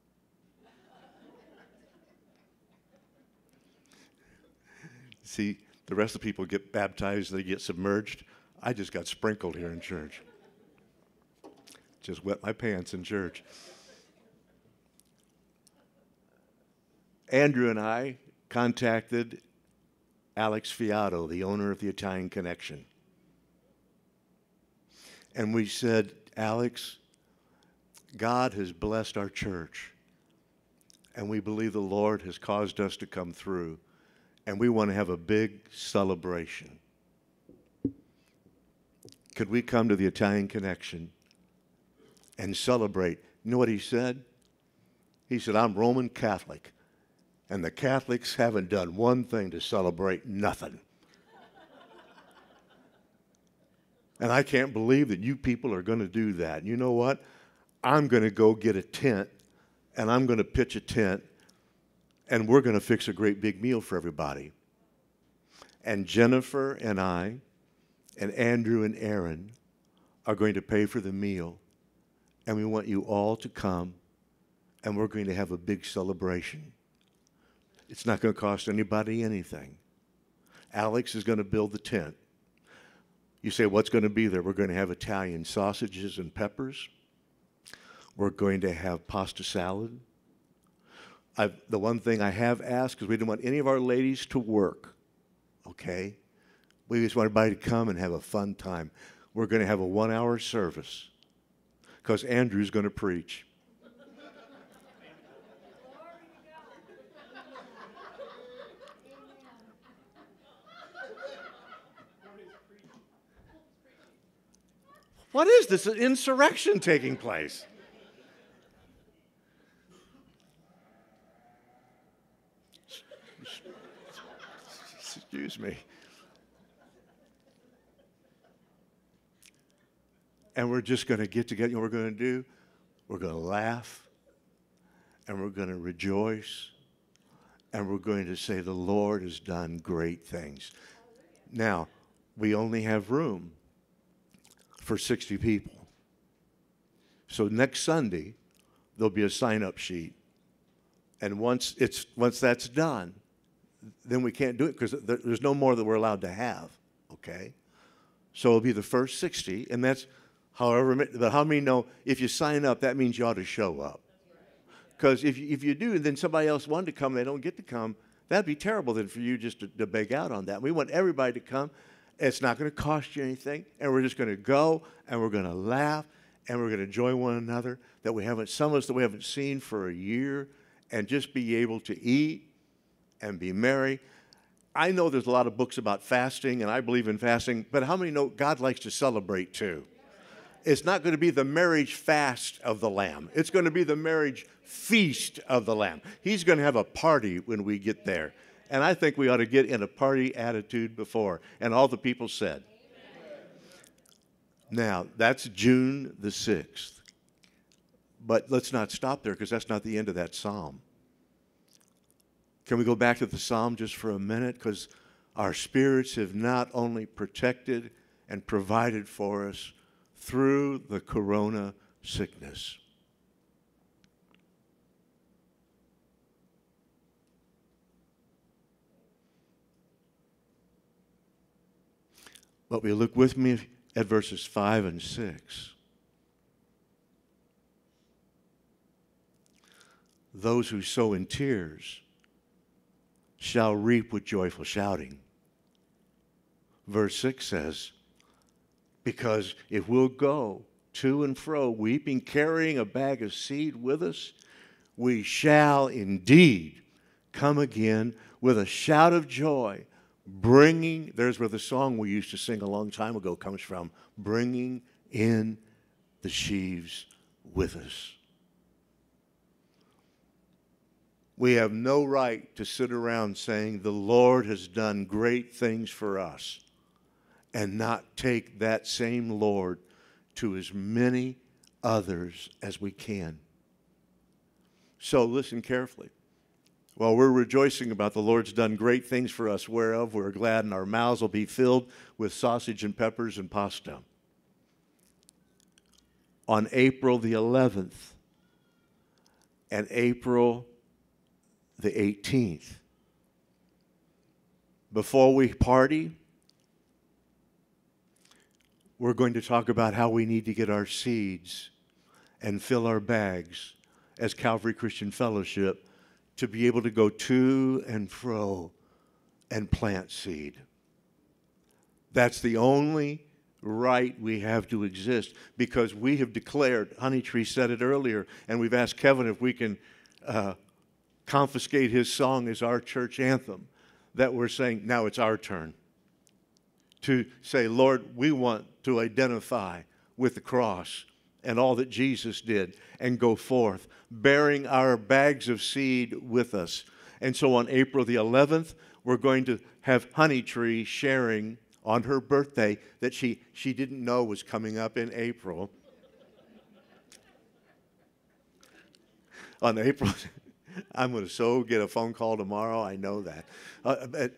see, the rest of the people get baptized, they get submerged. I just got sprinkled here in church. Just wet my pants in church. Andrew and I contacted Alex Fiato, the owner of the Italian Connection. And we said, Alex, God has blessed our church, and we believe the Lord has caused us to come through, and we want to have a big celebration. Could we come to the Italian Connection and celebrate? You know what he said? He said, I'm Roman Catholic, and the Catholics haven't done one thing to celebrate nothing. And I can't believe that you people are going to do that. And you know what? I'm going to go get a tent, and I'm going to pitch a tent, and we're going to fix a great big meal for everybody. And Jennifer and I and Andrew and Aaron are going to pay for the meal, and we want you all to come, and we're going to have a big celebration. It's not going to cost anybody anything. Alex is going to build the tent. You say, what's going to be there? We're going to have Italian sausages and peppers. We're going to have pasta salad. The one thing I have asked, because we didn't want any of our ladies to work, okay? We just want everybody to come and have a fun time. We're going to have a 1-hour service because Andrew's going to preach. What is this? An insurrection taking place? Excuse me. And we're just going to get together. You know what we're going to do? We're going to laugh, and we're going to rejoice, and we're going to say the Lord has done great things. Now, we only have room for 60 people. So next Sunday, there'll be a sign-up sheet. And once that's done, then we can't do it because there's no more that we're allowed to have, okay? So it'll be the first 60, and that's but how many know if you sign up, that means you ought to show up? Because if you do, and then somebody else wanted to come, they don't get to come, that'd be terrible then for you just to beg out on that. We want everybody to come. It's not going to cost you anything, and we're just going to go, and we're going to laugh, and we're going to enjoy one another some of us that we haven't seen for a year, and just be able to eat and be merry. I know there's a lot of books about fasting, and I believe in fasting, but how many know God likes to celebrate too? It's not going to be the marriage fast of the Lamb. It's going to be the marriage feast of the Lamb. He's going to have a party when we get there. And I think we ought to get in a party attitude before. And all the people said. Now, that's June the 6th. But let's not stop there because that's not the end of that psalm. Can we go back to the psalm just for a minute? Because our spirits have not only protected and provided for us through the corona sickness. But we look with me at verses 5 and 6. Those who sow in tears shall reap with joyful shouting. Verse 6 says, because if we'll go to and fro, weeping, carrying a bag of seed with us, we shall indeed come again with a shout of joy, there's where the song we used to sing a long time ago comes from, bringing in the sheaves with us. We have no right to sit around saying the Lord has done great things for us and not take that same Lord to as many others as we can. So listen carefully. While we're rejoicing about the Lord's done great things for us, whereof we're glad, and our mouths will be filled with sausage and peppers and pasta, on April the 11th and April the 18th. Before we party, we're going to talk about how we need to get our seeds and fill our bags as Calvary Christian Fellowship to be able to go to and fro and plant seed. That's the only right we have to exist, because we have declared, Honeytree said it earlier, and we've asked Kevin if we can confiscate his song as our church anthem, that we're saying now it's our turn to say, Lord, we want to identify with the cross and all that Jesus did and go forth, bearing our bags of seed with us. And so on April the 11th, we're going to have Honeytree sharing on her birthday that she didn't know was coming up in April. On April, I'm going to get a phone call tomorrow, I know that. But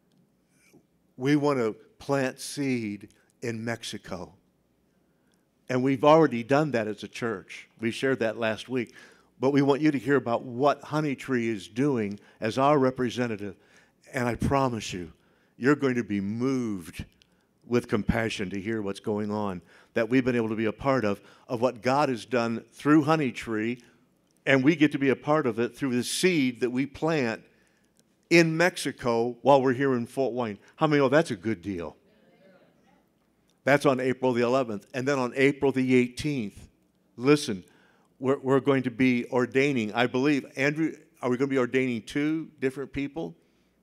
we want to plant seed in Mexico. And we've already done that as a church. We shared that last week. But we want you to hear about what Honeytree is doing as our representative. And I promise you, you're going to be moved with compassion to hear what's going on, that we've been able to be a part of what God has done through Honeytree, and we get to be a part of it through the seed that we plant in Mexico while we're here in Fort Wayne. How many know that's a good deal? That's on April the 11th. And then on April the 18th, listen, we're going to be ordaining, I believe, Andrew, are we going to be ordaining 2 different people?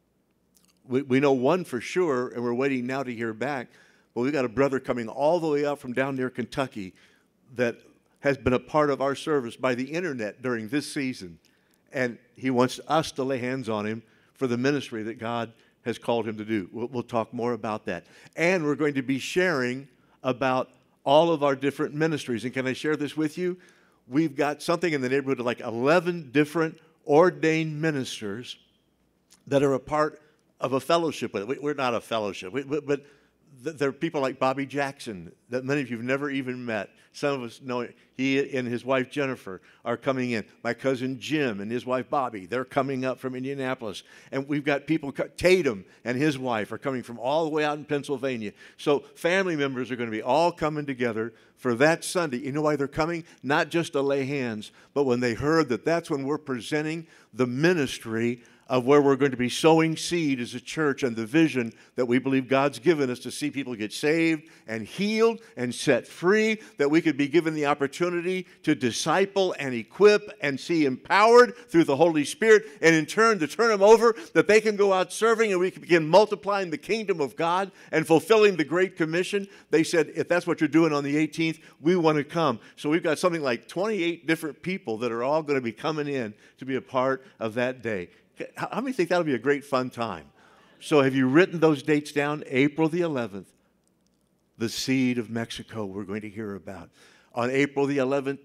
We know one for sure, and we're waiting now to hear back. But we've got a brother coming all the way up from down near Kentucky that has been a part of our service by the internet during this season. And he wants us to lay hands on him for the ministry that God has called him to do. We'll talk more about that. And we're going to be sharing about all of our different ministries. And can I share this with you? We've got something in the neighborhood of like 11 different ordained ministers that are a part of a fellowship with it. We're not a fellowship, but there are people like Bobby Jackson that many of you have never even met. Some of us know he and his wife Jennifer are coming in. My cousin Jim and his wife Bobby, they're coming up from Indianapolis. And we've got people, Tatum and his wife are coming from all the way out in Pennsylvania. So family members are going to be all coming together for that Sunday. You know why they're coming? Not just to lay hands, but when they heard that that's when we're presenting the ministry of where we're going to be sowing seed as a church and the vision that we believe God's given us to see people get saved and healed and set free, that we could be given the opportunity to disciple and equip and see empowered through the Holy Spirit, and in turn to turn them over, that they can go out serving and we can begin multiplying the kingdom of God and fulfilling the Great Commission. They said, if that's what you're doing on the 18th, we want to come. So we've got something like 28 different people that are all going to be coming in to be a part of that day. How many think that'll be a great fun time? So have you written those dates down? April the 11th, the seed of Mexico we're going to hear about. On April the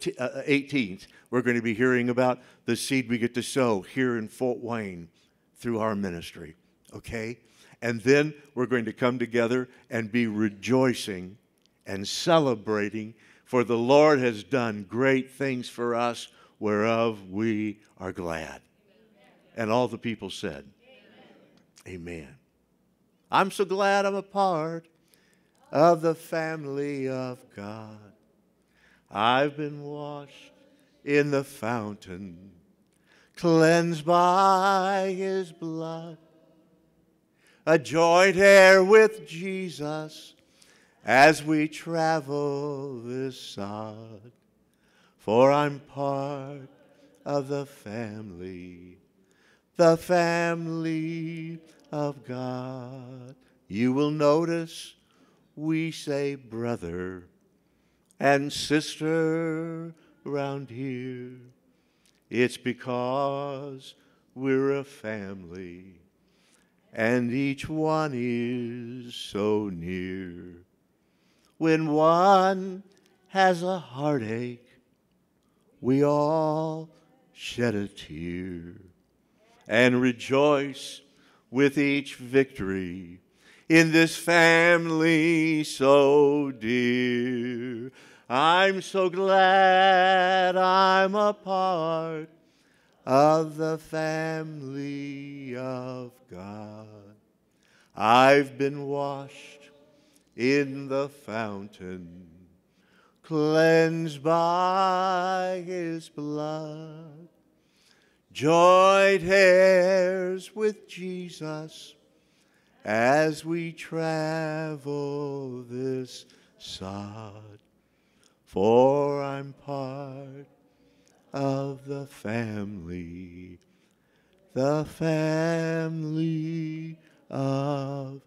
18th, we're going to be hearing about the seed we get to sow here in Fort Wayne through our ministry, okay? And then we're going to come together and be rejoicing and celebrating, for the Lord has done great things for us, whereof we are glad. And all the people said, Amen. I'm so glad I'm a part of the family of God. I've been washed in the fountain, cleansed by His blood, a joint heir with Jesus as we travel this sod. For I'm part of the family of God. You will notice we say brother and sister around here. It's because we're a family and each one is so near. When one has a heartache, we all shed a tear and rejoice with each victory in this family so dear. I'm so glad I'm a part of the family of God. I've been washed in the fountain, cleansed by His blood, joint heirs with Jesus as we travel this sod. For I'm part of the family of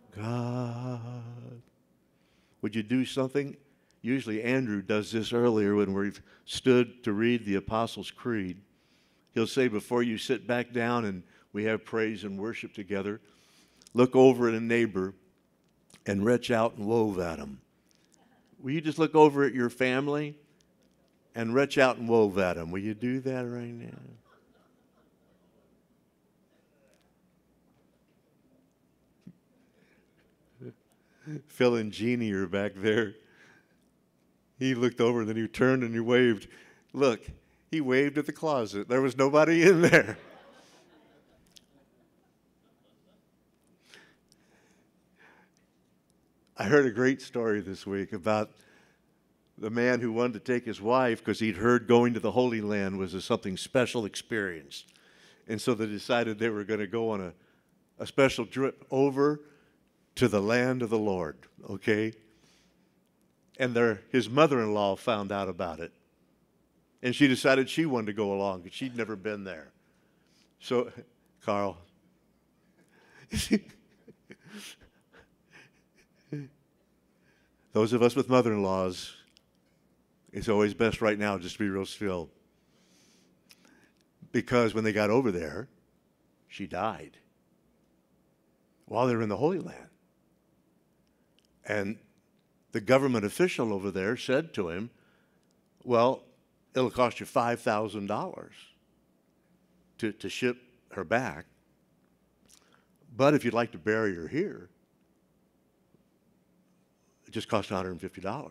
God. Would you do something? Usually Andrew does this earlier when we've stood to read the Apostles' Creed. He'll say before you sit back down and we have praise and worship together, look over at a neighbor and reach out and wave at them. Will you just look over at your family and reach out and wave at them? Will you do that right now? Phil and Jeannie are back there. He looked over and then he turned and he waved. Look, he waved at the closet. There was nobody in there. I heard a great story this week about the man who wanted to take his wife because he'd heard going to the Holy Land was a something special experience. And so they decided they were going to go on a special trip over to the land of the Lord, okay? And his mother-in-law found out about it. And she decided she wanted to go along because she'd never been there. So, Carl, those of us with mother-in-laws, it's always best right now just to be real still. Because when they got over there, she died while they were in the Holy Land. And the government official over there said to him, well, it'll cost you $5,000 to ship her back. But if you'd like to bury her here, it just costs $150.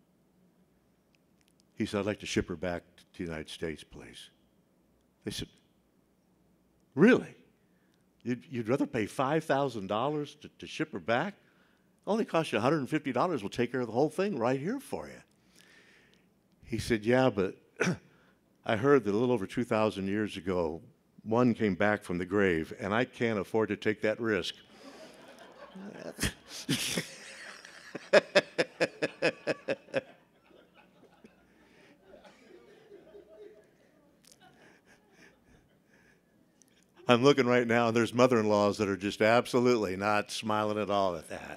He said, I'd like to ship her back to the United States, please. They said, really? You'd rather pay $5,000 to ship her back? Only costs you $150. We'll take care of the whole thing right here for you. He said, yeah, but I heard that a little over 2,000 years ago, one came back from the grave, and I can't afford to take that risk. I'm looking right now, and there's mother-in-laws that are just absolutely not smiling at all at that.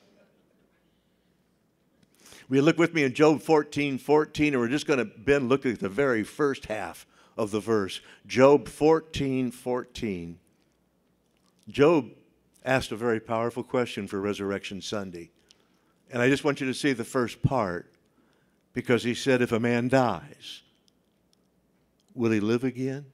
Will you look with me in Job 14:14, and we're just going to look at the very first half of the verse. Job 14:14. Job asked a very powerful question for Resurrection Sunday. And I just want you to see the first part, because he said, if a man dies, will he live again?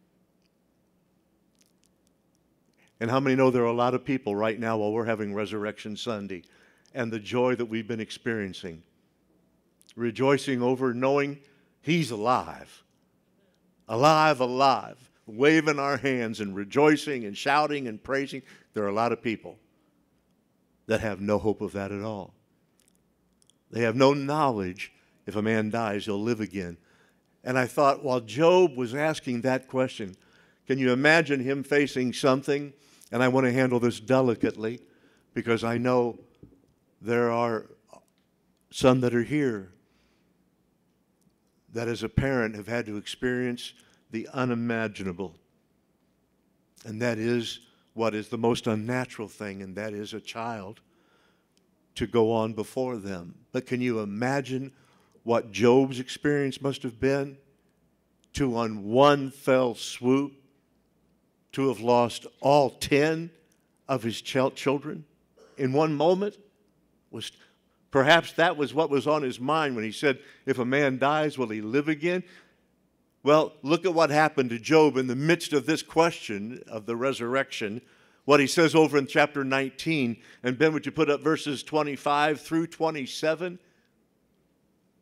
And how many know there are a lot of people right now while we're having Resurrection Sunday and the joy that we've been experiencing, rejoicing over knowing he's alive, alive, waving our hands and rejoicing and shouting and praising. There are a lot of people that have no hope of that at all. They have no knowledge if a man dies, he'll live again. And I thought, while Job was asking that question, can you imagine him facing something? And I want to handle this delicately because I know there are some that are here that as a parent have had to experience the unimaginable. And that is what is the most unnatural thing, and that is a child to go on before them. But can you imagine what Job's experience must have been to, on one fell swoop, to have lost all 10 of his children in one moment? Perhaps that was what was on his mind when he said, if a man dies, will he live again? Well, look at what happened to Job in the midst of this question of the resurrection, what he says over in chapter 19. And Ben, would you put up verses 25 through 27?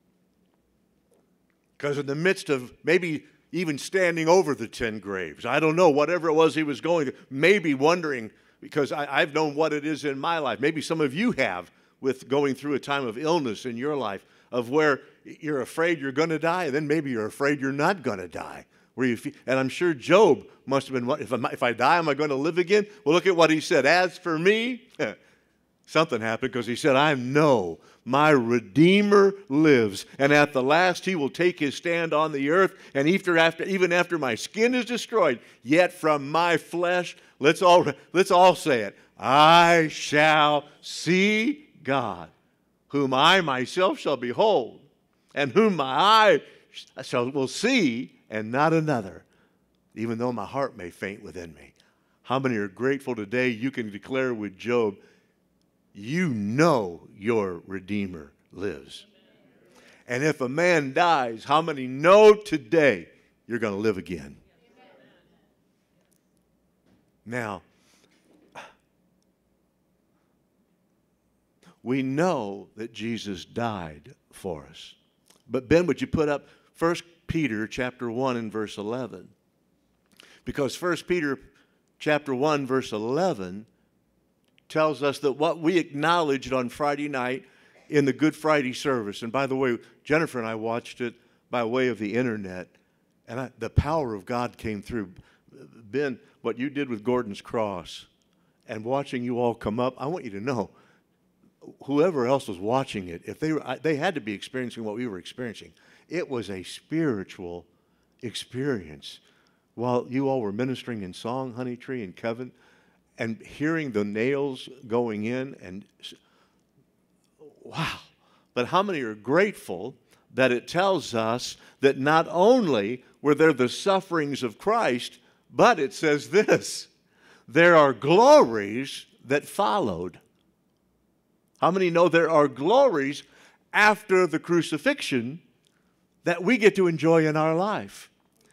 Because in the midst of maybe even standing over the 10 graves, I don't know, whatever it was he was going through, maybe wondering, because I've known what it is in my life. Maybe some of you have with going through a time of illness in your life, of where you're afraid you're going to die, and then maybe you're afraid you're not going to die. And I'm sure Job must have been, if I die, am I going to live again? Well, look at what he said. As for me, something happened, because he said, I know my Redeemer lives, and at the last he will take his stand on the earth, and even after my skin is destroyed, yet from my flesh, let's all say it, I shall see God, whom I myself shall behold, and whom my eye will see, and not another, even though my heart may faint within me. How many are grateful today you can declare with Job, you know your Redeemer lives? And if a man dies, how many know today you're going to live again? Now, we know that Jesus died for us. But Ben, would you put up 1 Peter chapter 1 and verse 11? Because 1 Peter chapter 1 verse 11 tells us that what we acknowledged on Friday night in the Good Friday service, and by the way, Jennifer and I watched it by way of the internet, and the power of God came through. Ben, what you did with Gordon's Cross and watching you all come up, I want you to know, whoever else was watching it, if they had to be experiencing what we were experiencing. It was a spiritual experience. While you all were ministering in song, Honeytree and Kevin, and hearing the nails going in, and wow. But how many are grateful that it tells us that not only were there the sufferings of Christ, but it says this, there are glories that followed. How many know there are glories after the crucifixion that we get to enjoy in our life?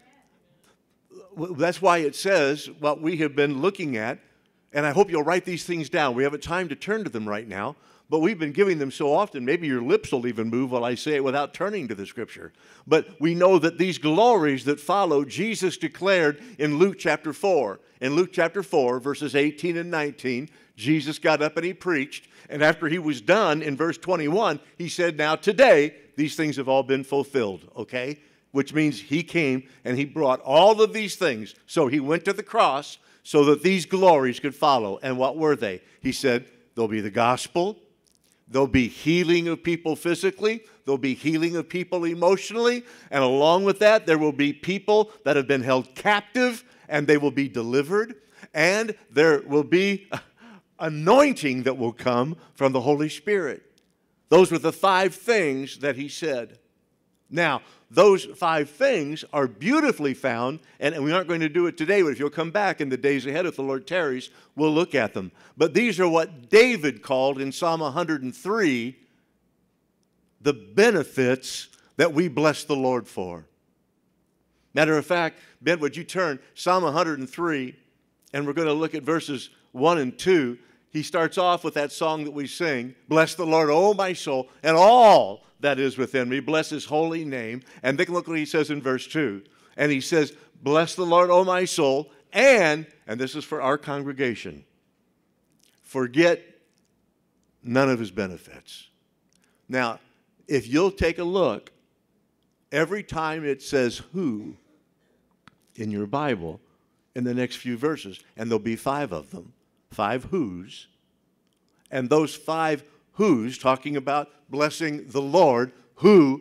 That's why it says what we have been looking at, and I hope you'll write these things down. We haven't time to turn to them right now, but we've been giving them so often, maybe your lips will even move while I say it without turning to the Scripture. But we know that these glories that follow, Jesus declared in Luke chapter 4. In Luke chapter 4, verses 18 and 19, Jesus got up and he preached, and after he was done, in verse 21, he said, now today, these things have all been fulfilled, okay? Which means he came and he brought all of these things. So he went to the cross so that these glories could follow. And what were they? He said, there'll be the gospel, there'll be healing of people physically, there'll be healing of people emotionally, and along with that, there will be people that have been held captive and they will be delivered, and there will be anointing that will come from the Holy Spirit. Those were the 5 things that he said. Now, those 5 things are beautifully found, and we aren't going to do it today, but if you'll come back in the days ahead, if the Lord tarries, we'll look at them. But these are what David called in Psalm 103 the benefits that we bless the Lord for. Matter of fact, Ben, would you turn Psalm 103, and we're going to look at verses 1 and 2. He starts off with that song that we sing, bless the Lord, O my soul, and all that is within me. Bless his holy name. And then look what he says in verse 2. And he says, bless the Lord, O my soul, and this is for our congregation, forget none of his benefits. Now, if you'll take a look, every time it says who in your Bible, in the next few verses, and there'll be 5 of them, 5 who's, and those 5 who's talking about blessing the Lord, who,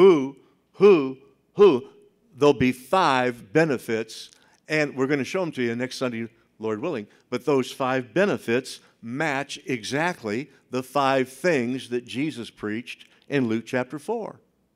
there'll be 5 benefits, and we're going to show them to you next Sunday, Lord willing, but those 5 benefits match exactly the 5 things that Jesus preached in Luke chapter 4.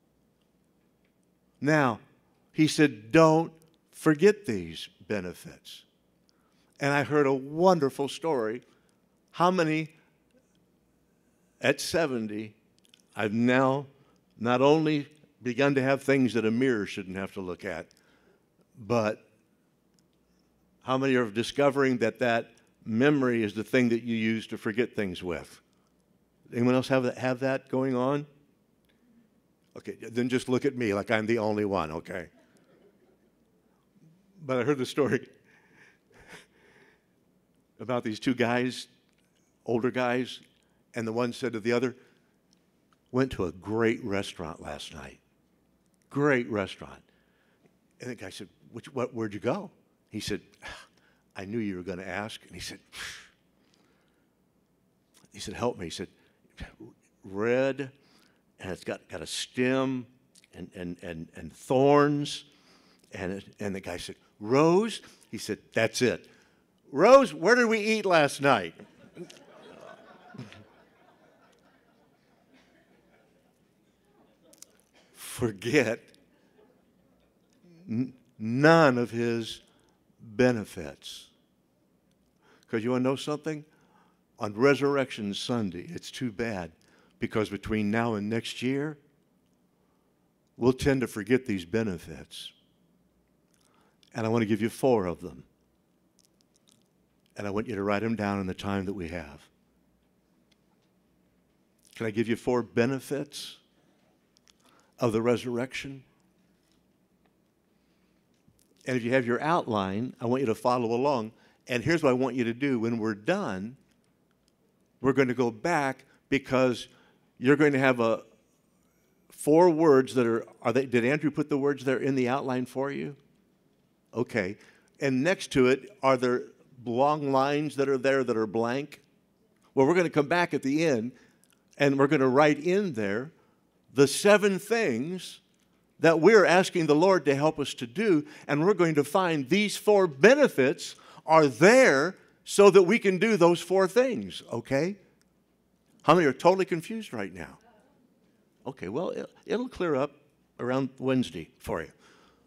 Now, he said, don't forget these benefits. And I heard a wonderful story. How many at 70, I've now not only begun to have things that a mirror shouldn't have to look at, but how many are discovering that memory is the thing that you use to forget things with? Anyone else have that going on? Okay, then just look at me like I'm the only one, okay? But I heard the story about these two guys, older guys, and the one said to the other, went to a great restaurant last night. Great restaurant. And the guy said, where'd you go? He said, I knew you were going to ask. And he said, help me. He said, red, and it's got a stem and thorns. And the guy said, rose? He said, that's it. Rose, where did we eat last night? Forget none of his benefits. Because you want to know something? On Resurrection Sunday, it's too bad, because between now and next year, we'll tend to forget these benefits. And I want to give you 4 of them. And I want you to write them down in the time that we have. Can I give you 4 benefits of the resurrection? And if you have your outline, I want you to follow along. And here's what I want you to do. When we're done, we're going to go back, because you're going to have 4 words that are they, did Andrew put the words there in the outline for you? Okay. And next to it, are there long lines that are there that are blank? Well, we're going to come back at the end, and we're going to write in there the 7 things that we're asking the Lord to help us to do, and we're going to find these 4 benefits are there so that we can do those 4 things, okay? How many are totally confused right now? Okay, well, it'll clear up around Wednesday for you.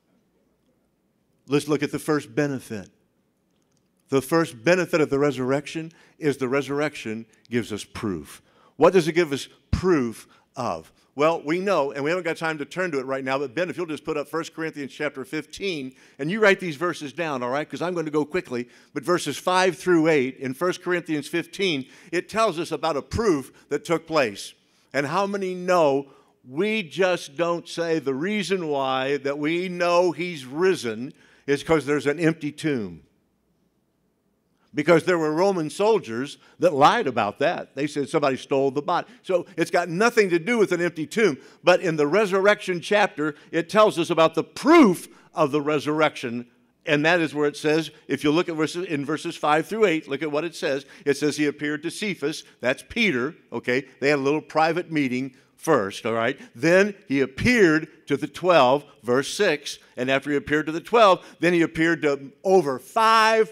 Let's look at the first benefit. The first benefit of the resurrection is the resurrection gives us proof. What does it give us proof of? Well, we know, and we haven't got time to turn to it right now, but Ben, if you'll just put up 1 Corinthians chapter 15, and you write these verses down, all right, because I'm going to go quickly, but verses 5 through 8 in 1 Corinthians 15, it tells us about a proof that took place. And how many know we just don't say the reason why that we know he's risen is because there's an empty tomb? Because there were Roman soldiers that lied about that. They said somebody stole the body. So it's got nothing to do with an empty tomb. But in the resurrection chapter, it tells us about the proof of the resurrection. And that is where it says, if you look at verses 5 through 8, look at what it says. It says he appeared to Cephas. That's Peter, okay? They had a little private meeting first, all right? Then he appeared to the 12, verse 6. And after he appeared to the 12, then he appeared to over 500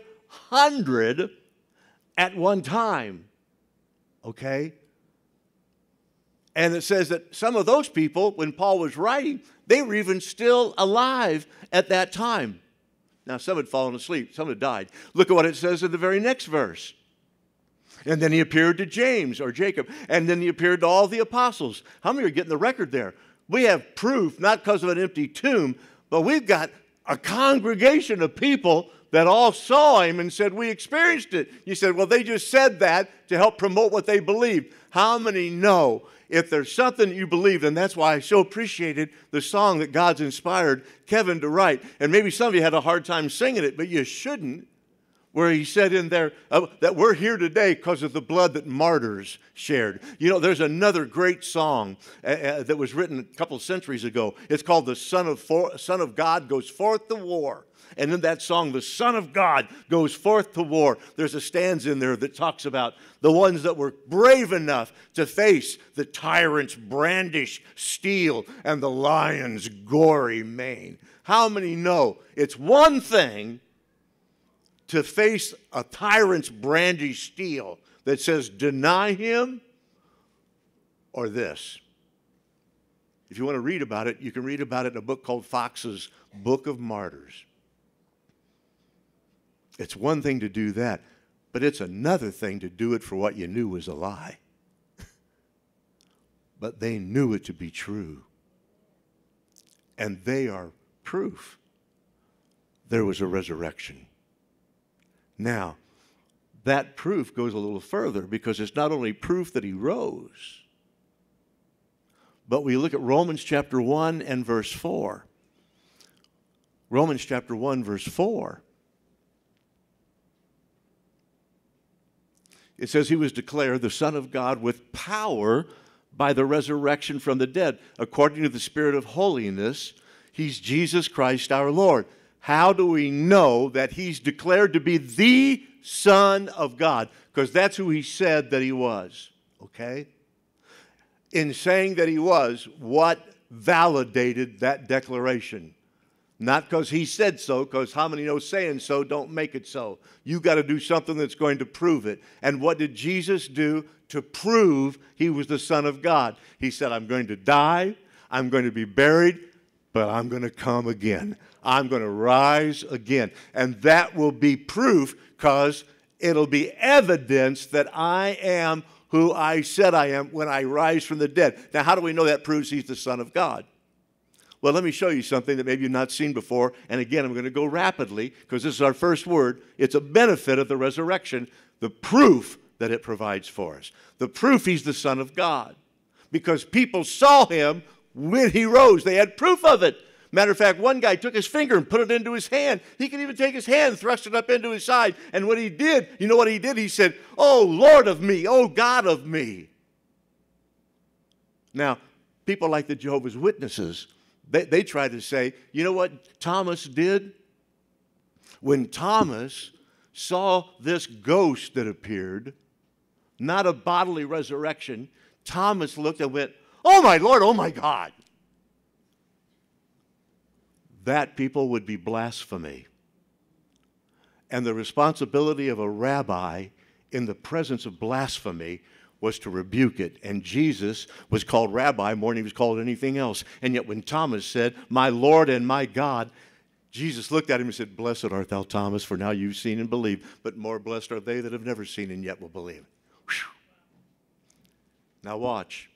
at one time, okay? And it says that some of those people, when Paul was writing, they were even still alive at that time. Now, some had fallen asleep, some had died. Look at what it says in the very next verse. And then he appeared to James, or Jacob, and then he appeared to all the apostles. How many are getting the record there? We have proof, not because of an empty tomb, but we've got a congregation of people that all saw him and said, we experienced it. You said, well, they just said that to help promote what they believed. How many know if there's something that you believe, and that's why I so appreciated the song that God's inspired Kevin to write. And maybe some of you had a hard time singing it, but you shouldn't. Where he said in there that we're here today because of the blood that martyrs shared. You know, there's another great song that was written a couple of centuries ago. It's called The Son of God Goes Forth to War. And in that song, the Son of God goes forth to war. There's a stanza in there that talks about the ones that were brave enough to face the tyrant's brandished steel and the lion's gory mane. How many know it's one thing to face a tyrant's brandished steel that says, deny him, or this? If you want to read about it, you can read about it in a book called Fox's Book of Martyrs. It's one thing to do that, but it's another thing to do it for what you knew was a lie. But they knew it to be true. And they are proof there was a resurrection. Now, that proof goes a little further, because it's not only proof that he rose, But we look at Romans chapter 1 and verse 4. Romans chapter 1, verse 4. It says he was declared the Son of God with power by the resurrection from the dead, according to the Spirit of holiness. He's Jesus Christ our Lord. How do we know that he's declared to be the Son of God? Because that's who he said that he was, okay? In saying that he was, what validated that declaration? Not because he said so, because how many know saying so don't make it so? You got to do something that's going to prove it. And what did Jesus do to prove he was the Son of God? He said, I'm going to die, I'm going to be buried, but I'm going to come again. I'm going to rise again. And that will be proof, because it'll be evidence that I am who I said I am when I rise from the dead. Now, how do we know that proves he's the Son of God? Well, let me show you something that maybe you've not seen before. And again, I'm going to go rapidly because this is our first word. It's a benefit of the resurrection, the proof that it provides for us. The proof he's the Son of God. Because people saw him when he rose. They had proof of it. Matter of fact, one guy took his finger and put it into his hand. He could even take his hand, thrust it up into his side. And what he did, you know what he did? He said, "Oh, Lord of me, oh, God of me." Now, people like the Jehovah's Witnesses, they try to say, you know what Thomas did? When Thomas saw this ghost that appeared, not a bodily resurrection, Thomas looked and went, "Oh my Lord, oh my God." That, people, would be blasphemy. And the responsibility of a rabbi in the presence of blasphemy was to rebuke it. And Jesus was called rabbi more than he was called anything else. And yet when Thomas said, "My Lord and my God," Jesus looked at him and said, "Blessed art thou, Thomas, for now you've seen and believed, but more blessed are they that have never seen and yet will believe." Whew. Now watch.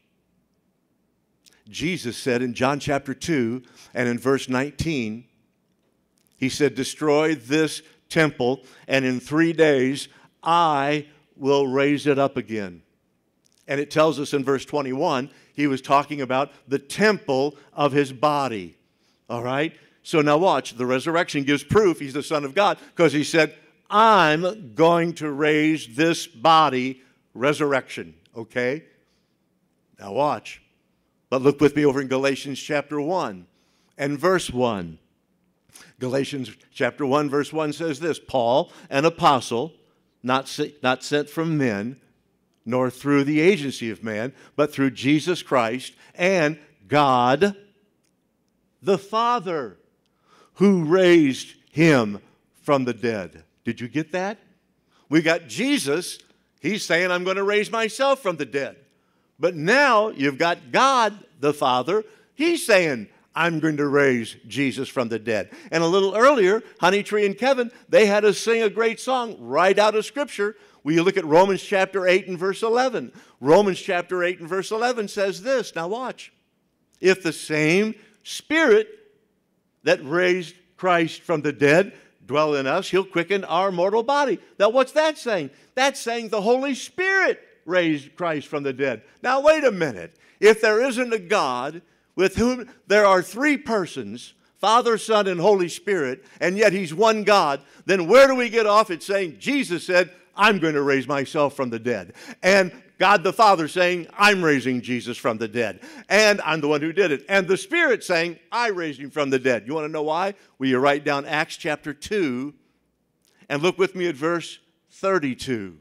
Jesus said in John chapter 2 and in verse 19, he said, "Destroy this temple, and in 3 days I will raise it up again." And it tells us in verse 21, he was talking about the temple of his body. All right? So now watch. The resurrection gives proof he's the Son of God, because he said, "I'm going to raise this body," resurrection. Okay? Now watch. But look with me over in Galatians chapter 1 and verse 1. Galatians chapter 1 verse 1 says this, "Paul, an apostle, not sent from men, nor through the agency of man, but through Jesus Christ and God the Father, who raised him from the dead." Did you get that? We got Jesus. He's saying, "I'm going to raise myself from the dead." But now you've got God the Father. He's saying, "I'm going to raise Jesus from the dead." And a little earlier, Honeytree and Kevin, they had us sing a great song right out of Scripture. Will you look at Romans chapter 8 and verse 11? Romans chapter 8 and verse 11 says this. Now watch. "If the same Spirit that raised Christ from the dead dwell in us, he'll quicken our mortal body." Now what's that saying? That's saying the Holy Spirit raised Christ from the dead. Now wait a minute. If there isn't a God with whom there are three persons, Father, Son, and Holy Spirit, and yet he's one God, then where do we get off at saying Jesus said, "I'm going to raise myself from the dead"? And God the Father saying, "I'm raising Jesus from the dead. And I'm the one who did it." And the Spirit saying, "I raised him from the dead." You want to know why? Will you write down Acts chapter 2 and look with me at verse 32.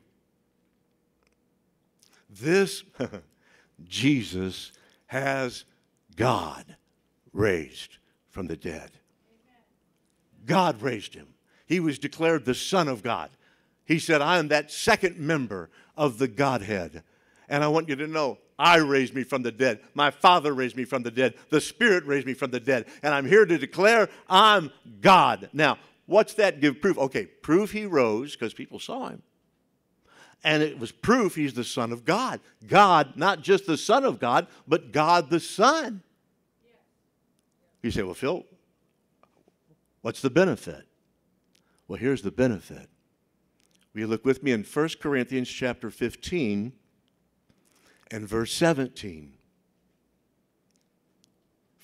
This Jesus has God raised from the dead. God raised him. He was declared the Son of God. He said, "I am that second member of the Godhead. And I want you to know, I raised me from the dead. My Father raised me from the dead. The Spirit raised me from the dead. And I'm here to declare I'm God." Now, what's that give proof? Okay, proof he rose because people saw him. And it was proof he's the Son of God. God, not just the Son of God, but God the Son. You say, "Well, Phil, what's the benefit?" Well, here's the benefit. Will you look with me in 1 Corinthians chapter 15 and verse 17.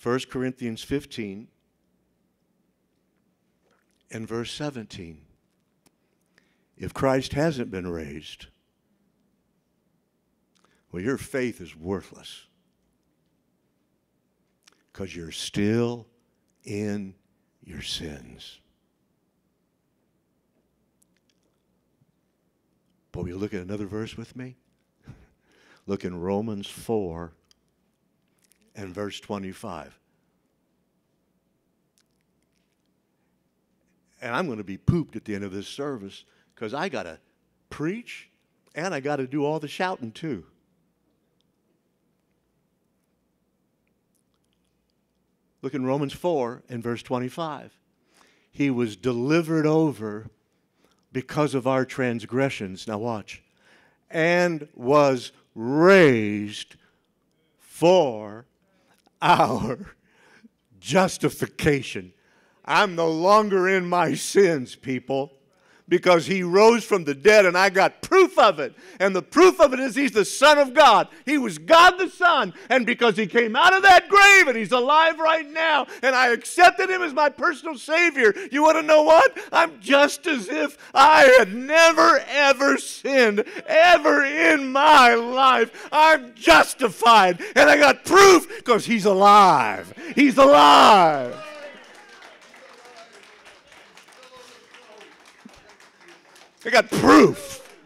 1 Corinthians 15 and verse 17. If Christ hasn't been raised, well, your faith is worthless because you're still in your sins. But will you look at another verse with me? Look in Romans 4 and verse 25. And I'm going to be pooped at the end of this service because I got to preach and I got to do all the shouting too. Look in Romans 4 and verse 25. He was delivered over because of our transgressions. Now watch. And was raised for our justification. I'm no longer in my sins, people, because he rose from the dead and I got proof of it. And the proof of it is he's the Son of God. He was God the Son. And because he came out of that grave and he's alive right now and I accepted him as my personal Savior, you want to know what? I'm just as if I had never ever sinned ever in my life. I'm justified and I got proof because he's alive. He's alive. I got proof.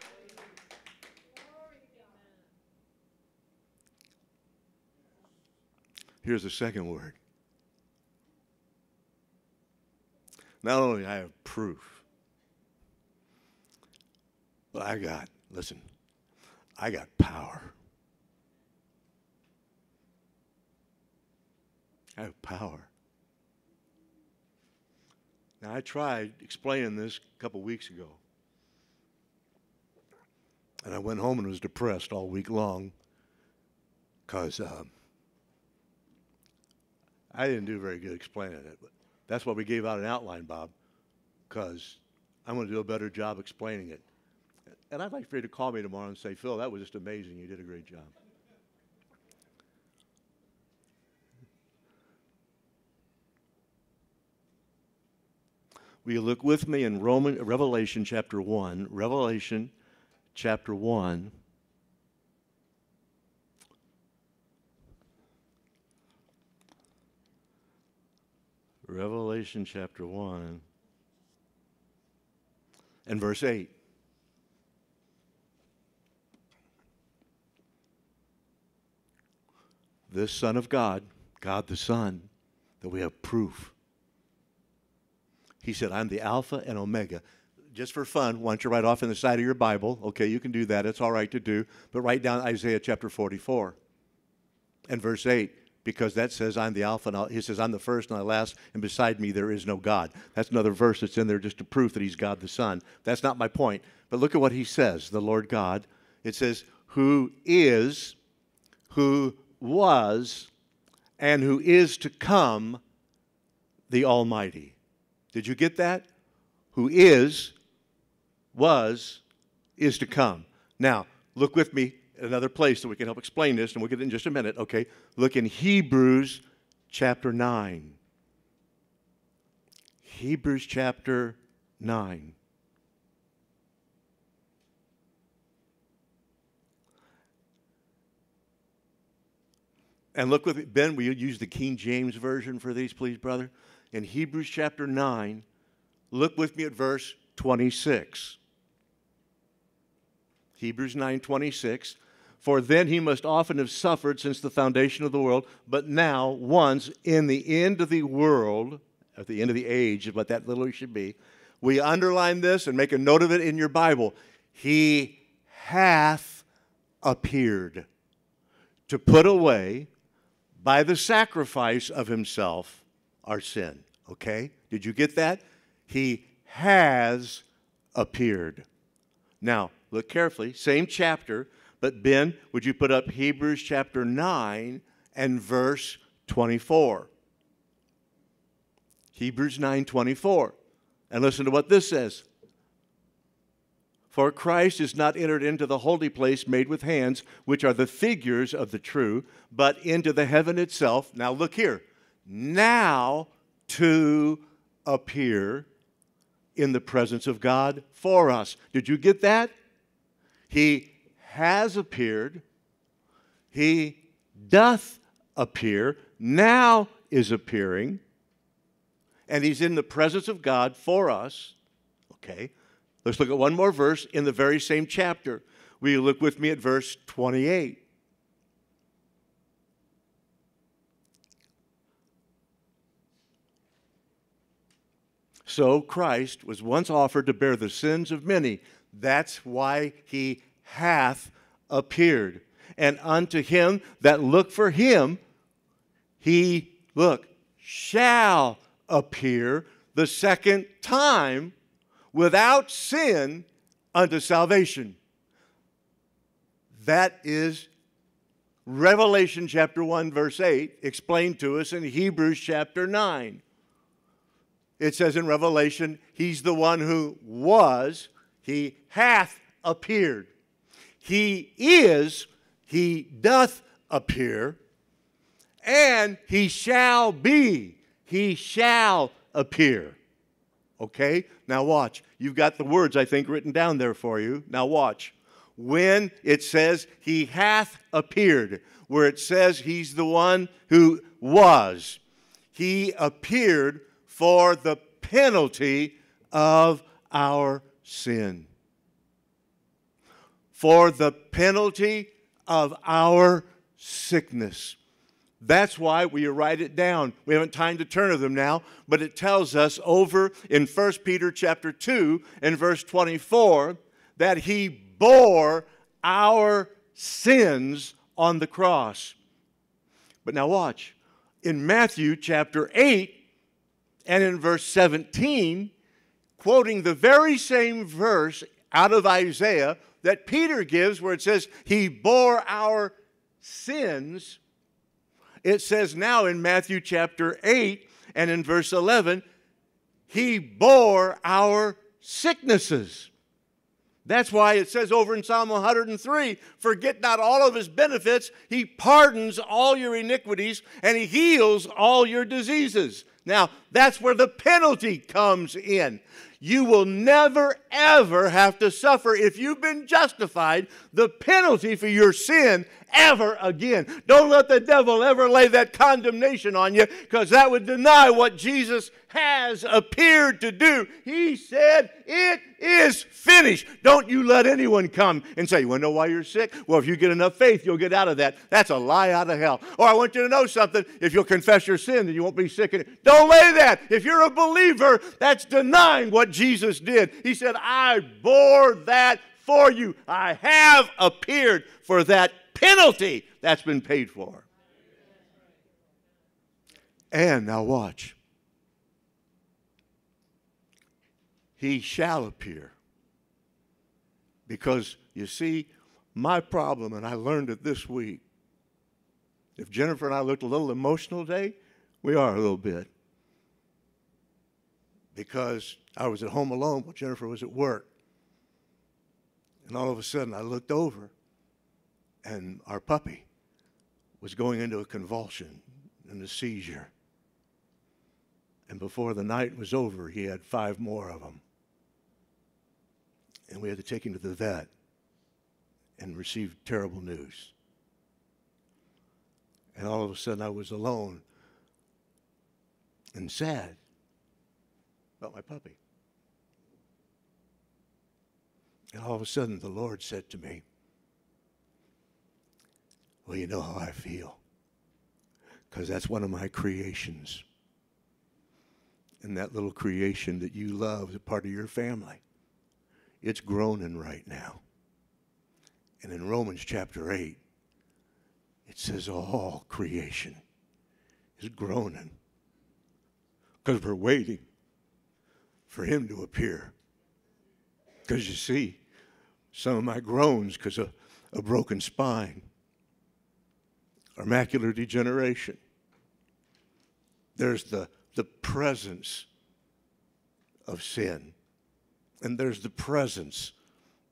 Here's the second word. Not only do I have proof, but I got power. I have power. Now, I tried explaining this a couple weeks ago. And I went home and was depressed all week long because I didn't do very good explaining it. But that's why we gave out an outline, Bob, because I'm going to do a better job explaining it. And I'd like for you to call me tomorrow and say, Phil, that was just amazing. You did a great job. Will you look with me in Revelation chapter 1? Revelation chapter 1. Revelation chapter 1 and verse 8. This Son of God, God the Son, that we have proof. He said, I'm the Alpha and Omega. Just for fun, why don't you write off in the side of your Bible? Okay, you can do that. It's all right to do. But write down Isaiah chapter 44 and verse 8, because that says, I'm the Alpha. And he says, I'm the first and the last, and beside me there is no God. That's another verse that's in there just to prove that he's God the Son. That's not my point. But look at what he says, the Lord God. It says, who is, who was, and who is to come, the Almighty. Did you get that? Who is, was, is to come. Now, look with me at another place so we can help explain this, and we'll get it in just a minute, okay? Look in Hebrews chapter 9. Hebrews chapter 9. And look with me. Ben, will you use the King James Version for these, please, brother? In Hebrews chapter 9, look with me at verse 26. Hebrews 9:26. For then he must often have suffered since the foundation of the world, but now, once, in the end of the world, at the end of the age, is what that literally should be, we underline this and make a note of it in your Bible. He hath appeared to put away by the sacrifice of himself our sin. Okay? Did you get that? He has appeared. Now, look carefully. Same chapter, but Ben, would you put up Hebrews chapter 9 and verse 24? Hebrews 9:24. And listen to what this says. For Christ is not entered into the holy place made with hands, which are the figures of the true, but into the heaven itself. Now look here. Now to appear in the presence of God for us. Did you get that? He has appeared. He doth appear. Now is appearing. And he's in the presence of God for us. Okay. Let's look at one more verse in the very same chapter. Will you look with me at verse 28? So Christ was once offered to bear the sins of many. That's why he hath appeared. And unto him that look for him, he, look, shall appear the second time without sin unto salvation. That is Revelation chapter 1, verse 8, explained to us in Hebrews chapter 9. It says in Revelation, he's the one who was, he hath appeared. He is, he doth appear, and he shall be, he shall appear. Okay? Now watch. You've got the words, I think, written down there for you. Now watch. When it says he hath appeared, where it says he's the one who was, he appeared for the penalty of our sin. For the penalty of our sickness. That's why we write it down. We haven't time to turn to them now, but it tells us over in 1 Peter chapter 2 and verse 24 that he bore our sins on the cross. But now watch. In Matthew chapter 8 and in verse 17, quoting the very same verse out of Isaiah that Peter gives where it says he bore our sins, it says now in Matthew chapter 8 and in verse 11, he bore our sicknesses. That's why it says over in Psalm 103, forget not all of his benefits. He pardons all your iniquities and he heals all your diseases. Now, that's where the penalty comes in. You will never, ever have to suffer, if you've been justified, the penalty for your sin ever again. Don't let the devil ever lay that condemnation on you, because that would deny what Jesus has appeared to do. He said, it is finished. Don't you let anyone come and say, you want to know why you're sick? Well, if you get enough faith, you'll get out of that. That's a lie out of hell. Or I want you to know something. If you'll confess your sin, then you won't be sick. Don't lay that. If you're a believer, that's denying what Jesus did. He said, I bore that for you. I have appeared for that penalty that's been paid for. And now watch. He shall appear. Because, you see, my problem, and I learned it this week, if Jennifer and I looked a little emotional today, we are a little bit. Because I was at home alone while Jennifer was at work. And all of a sudden I looked over, and our puppy was going into a convulsion and a seizure. And before the night was over, he had 5 more of them. And we had to take him to the vet and receive terrible news. And all of a sudden I was alone and sad about my puppy. And all of a sudden the Lord said to me, well, you know how I feel, because that's one of my creations. And that little creation that you love is a part of your family. It's groaning right now. And in Romans chapter 8, it says all creation is groaning because we're waiting for him to appear. Because you see, some of my groans because of a broken spine or macular degeneration. There's the presence of sin. And there's the presence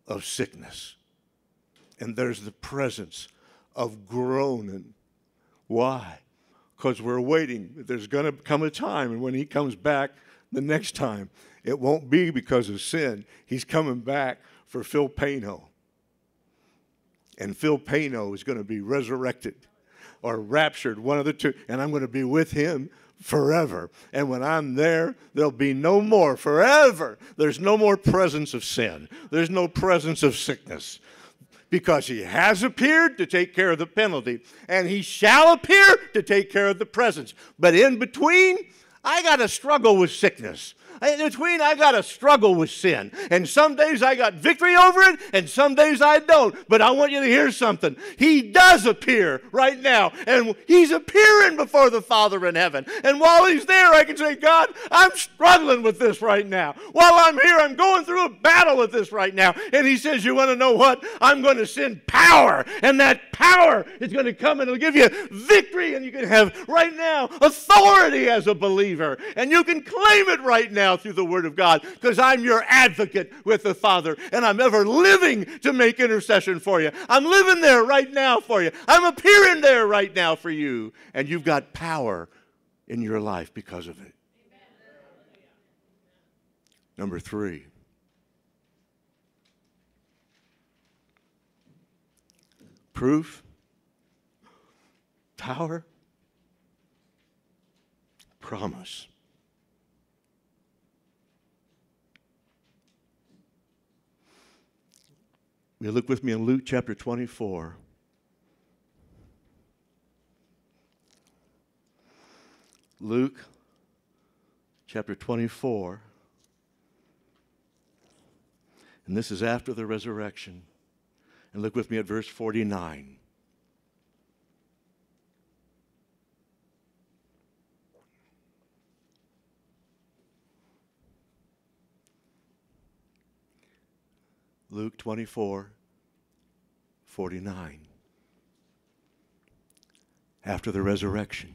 of sickness. And there's the presence of groaning. Why? Because we're waiting. There's going to come a time, and when he comes back the next time, it won't be because of sin. He's coming back for Phil Paino. And Phil Paino is going to be resurrected or raptured, one of the two, and I'm going to be with him forever. And when I'm there, there'll be no more forever. There's no more presence of sin. There's no presence of sickness. Because he has appeared to take care of the penalty, and he shall appear to take care of the presence. But in between, I got to struggle with sickness. In between, I got to struggle with sin. And some days I got victory over it, and some days I don't. But I want you to hear something. He does appear right now, and he's appearing before the Father in heaven. And while he's there, I can say, God, I'm struggling with this right now. While I'm here, I'm going through a battle with this right now. And he says, you want to know what? I'm going to send power, and that power is going to come and it'll give you victory, and you can have right now authority as a believer. And you can claim it right now through the Word of God, because I'm your advocate with the Father, and I'm ever living to make intercession for you. I'm living there right now for you. I'm appearing there right now for you, and you've got power in your life because of it. Number 3. Proof, power, promise. You look with me in Luke chapter 24. Luke chapter 24. And this is after the resurrection. And look with me at verse 49. Luke 24, 49. After the resurrection,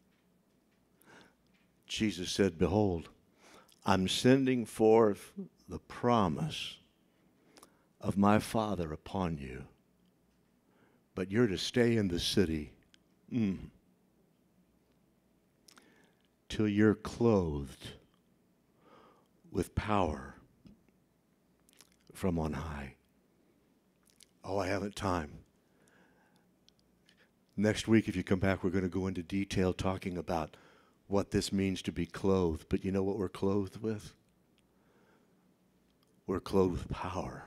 Jesus said, behold, I'm sending forth the promise of my Father upon you, but you're to stay in the city till you're clothed with power from on high. Oh, I haven't time. Next week, if you come back, we're going to go into detail talking about what this means to be clothed. But you know what we're clothed with? We're clothed with power.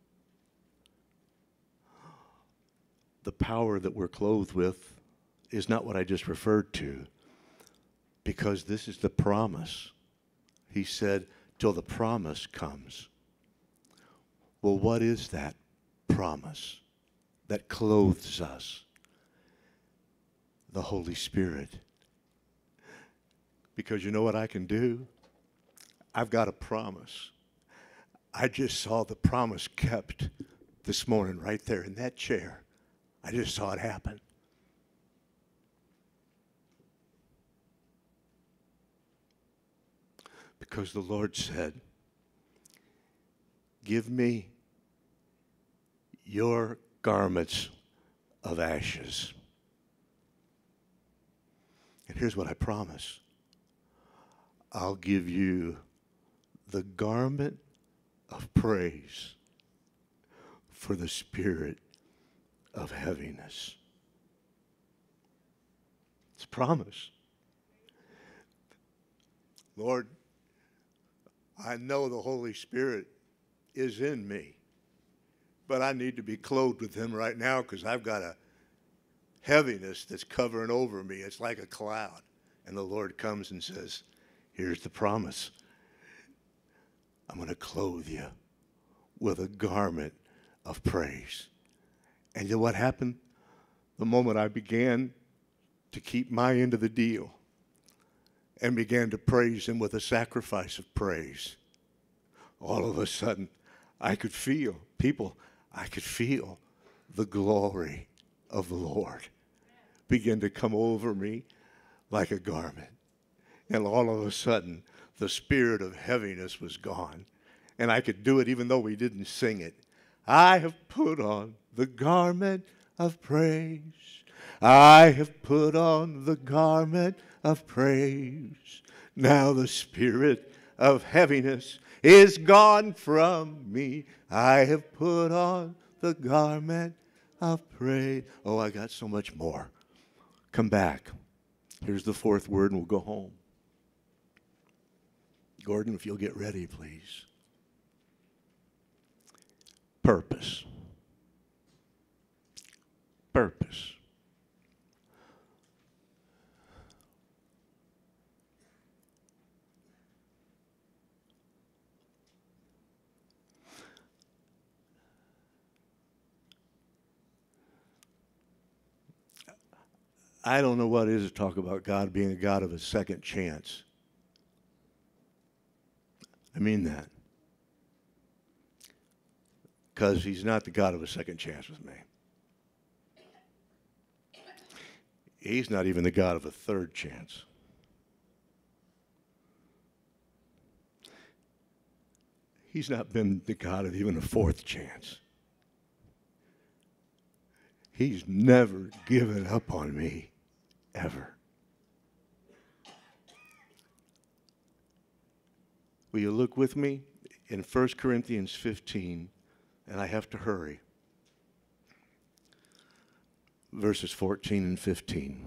The power that we're clothed with is not what I just referred to, because this is the promise. He said, till the promise comes. Well, what is that promise that clothes us? The Holy Spirit. Because you know what I can do? I've got a promise. I just saw the promise kept this morning right there in that chair. I just saw it happen. Because the Lord said, give me your garments of ashes. And here's what I promise. I'll give you the garment of praise for the spirit of heaviness. It's a promise. Lord, I know the Holy Spirit is in me, but I need to be clothed with him right now because I've got a heaviness that's covering over me. It's like a cloud. And the Lord comes and says, here's the promise. I'm going to clothe you with a garment of praise. And you know what happened? The moment I began to keep my end of the deal and began to praise him with a sacrifice of praise, all of a sudden I could feel, I could feel the glory of the Lord begin to come over me like a garment. And all of a sudden, the spirit of heaviness was gone. And I could do it even though we didn't sing it. I have put on the garment of praise. I have put on the garment of praise. Now the spirit of heaviness is gone from me. I have put on the garment of praise. Oh, I got so much more. Come back. Here's the fourth word, and we'll go home. Gordon, if you'll get ready, please. Purpose. Purpose. I don't know what it is to talk about God being a God of a second chance. I mean that. Because he's not the God of a second chance with me. He's not even the God of a third chance. He's not been the God of even a fourth chance. He's never given up on me, ever. Will you look with me in 1 Corinthians 15, and I have to hurry. Verses 14 and 15.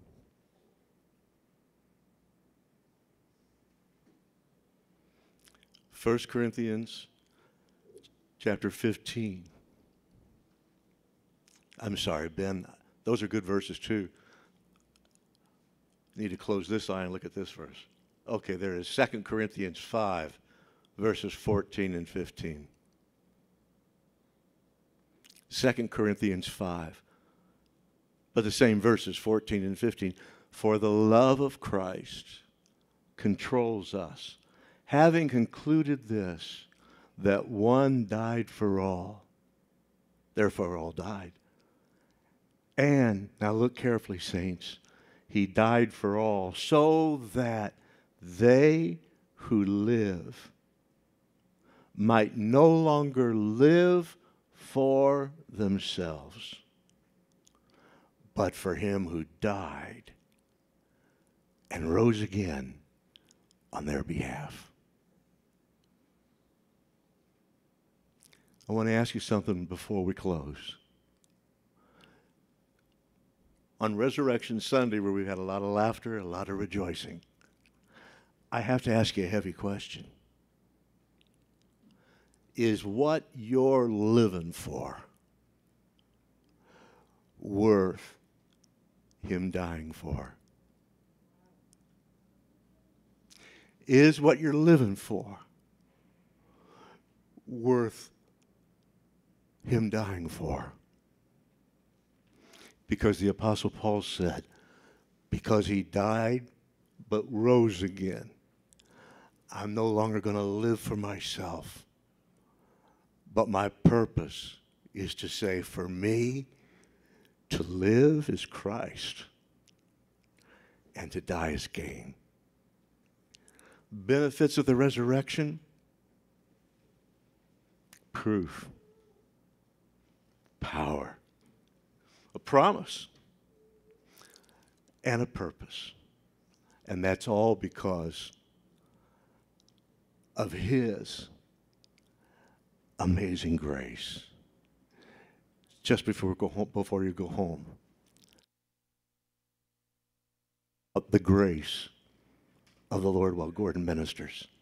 First Corinthians chapter 15. I'm sorry, Ben. Those are good verses too. Need to close this eye and look at this verse. Okay, there is 2 Corinthians 5, verses 14 and 15. 2 Corinthians 5. But the same verses, 14 and 15. For the love of Christ controls us, having concluded this, that one died for all, therefore all died. And, now look carefully, saints, he died for all, so that they who live might no longer live for themselves, but for him who died and rose again on their behalf. I want to ask you something before we close. On Resurrection Sunday, where we've had a lot of laughter, a lot of rejoicing, I have to ask you a heavy question. Is what you're living for worth him dying for? Is what you're living for worth him dying for? Because the Apostle Paul said, because he died but rose again, I'm no longer going to live for myself. But my purpose is to say, for me, to live is Christ, and to die is gain. Benefits of the resurrection? Proof. Power. A promise. And a purpose. And that's all because of his amazing grace. Just before you go home, the grace of the Lord while Gordon ministers.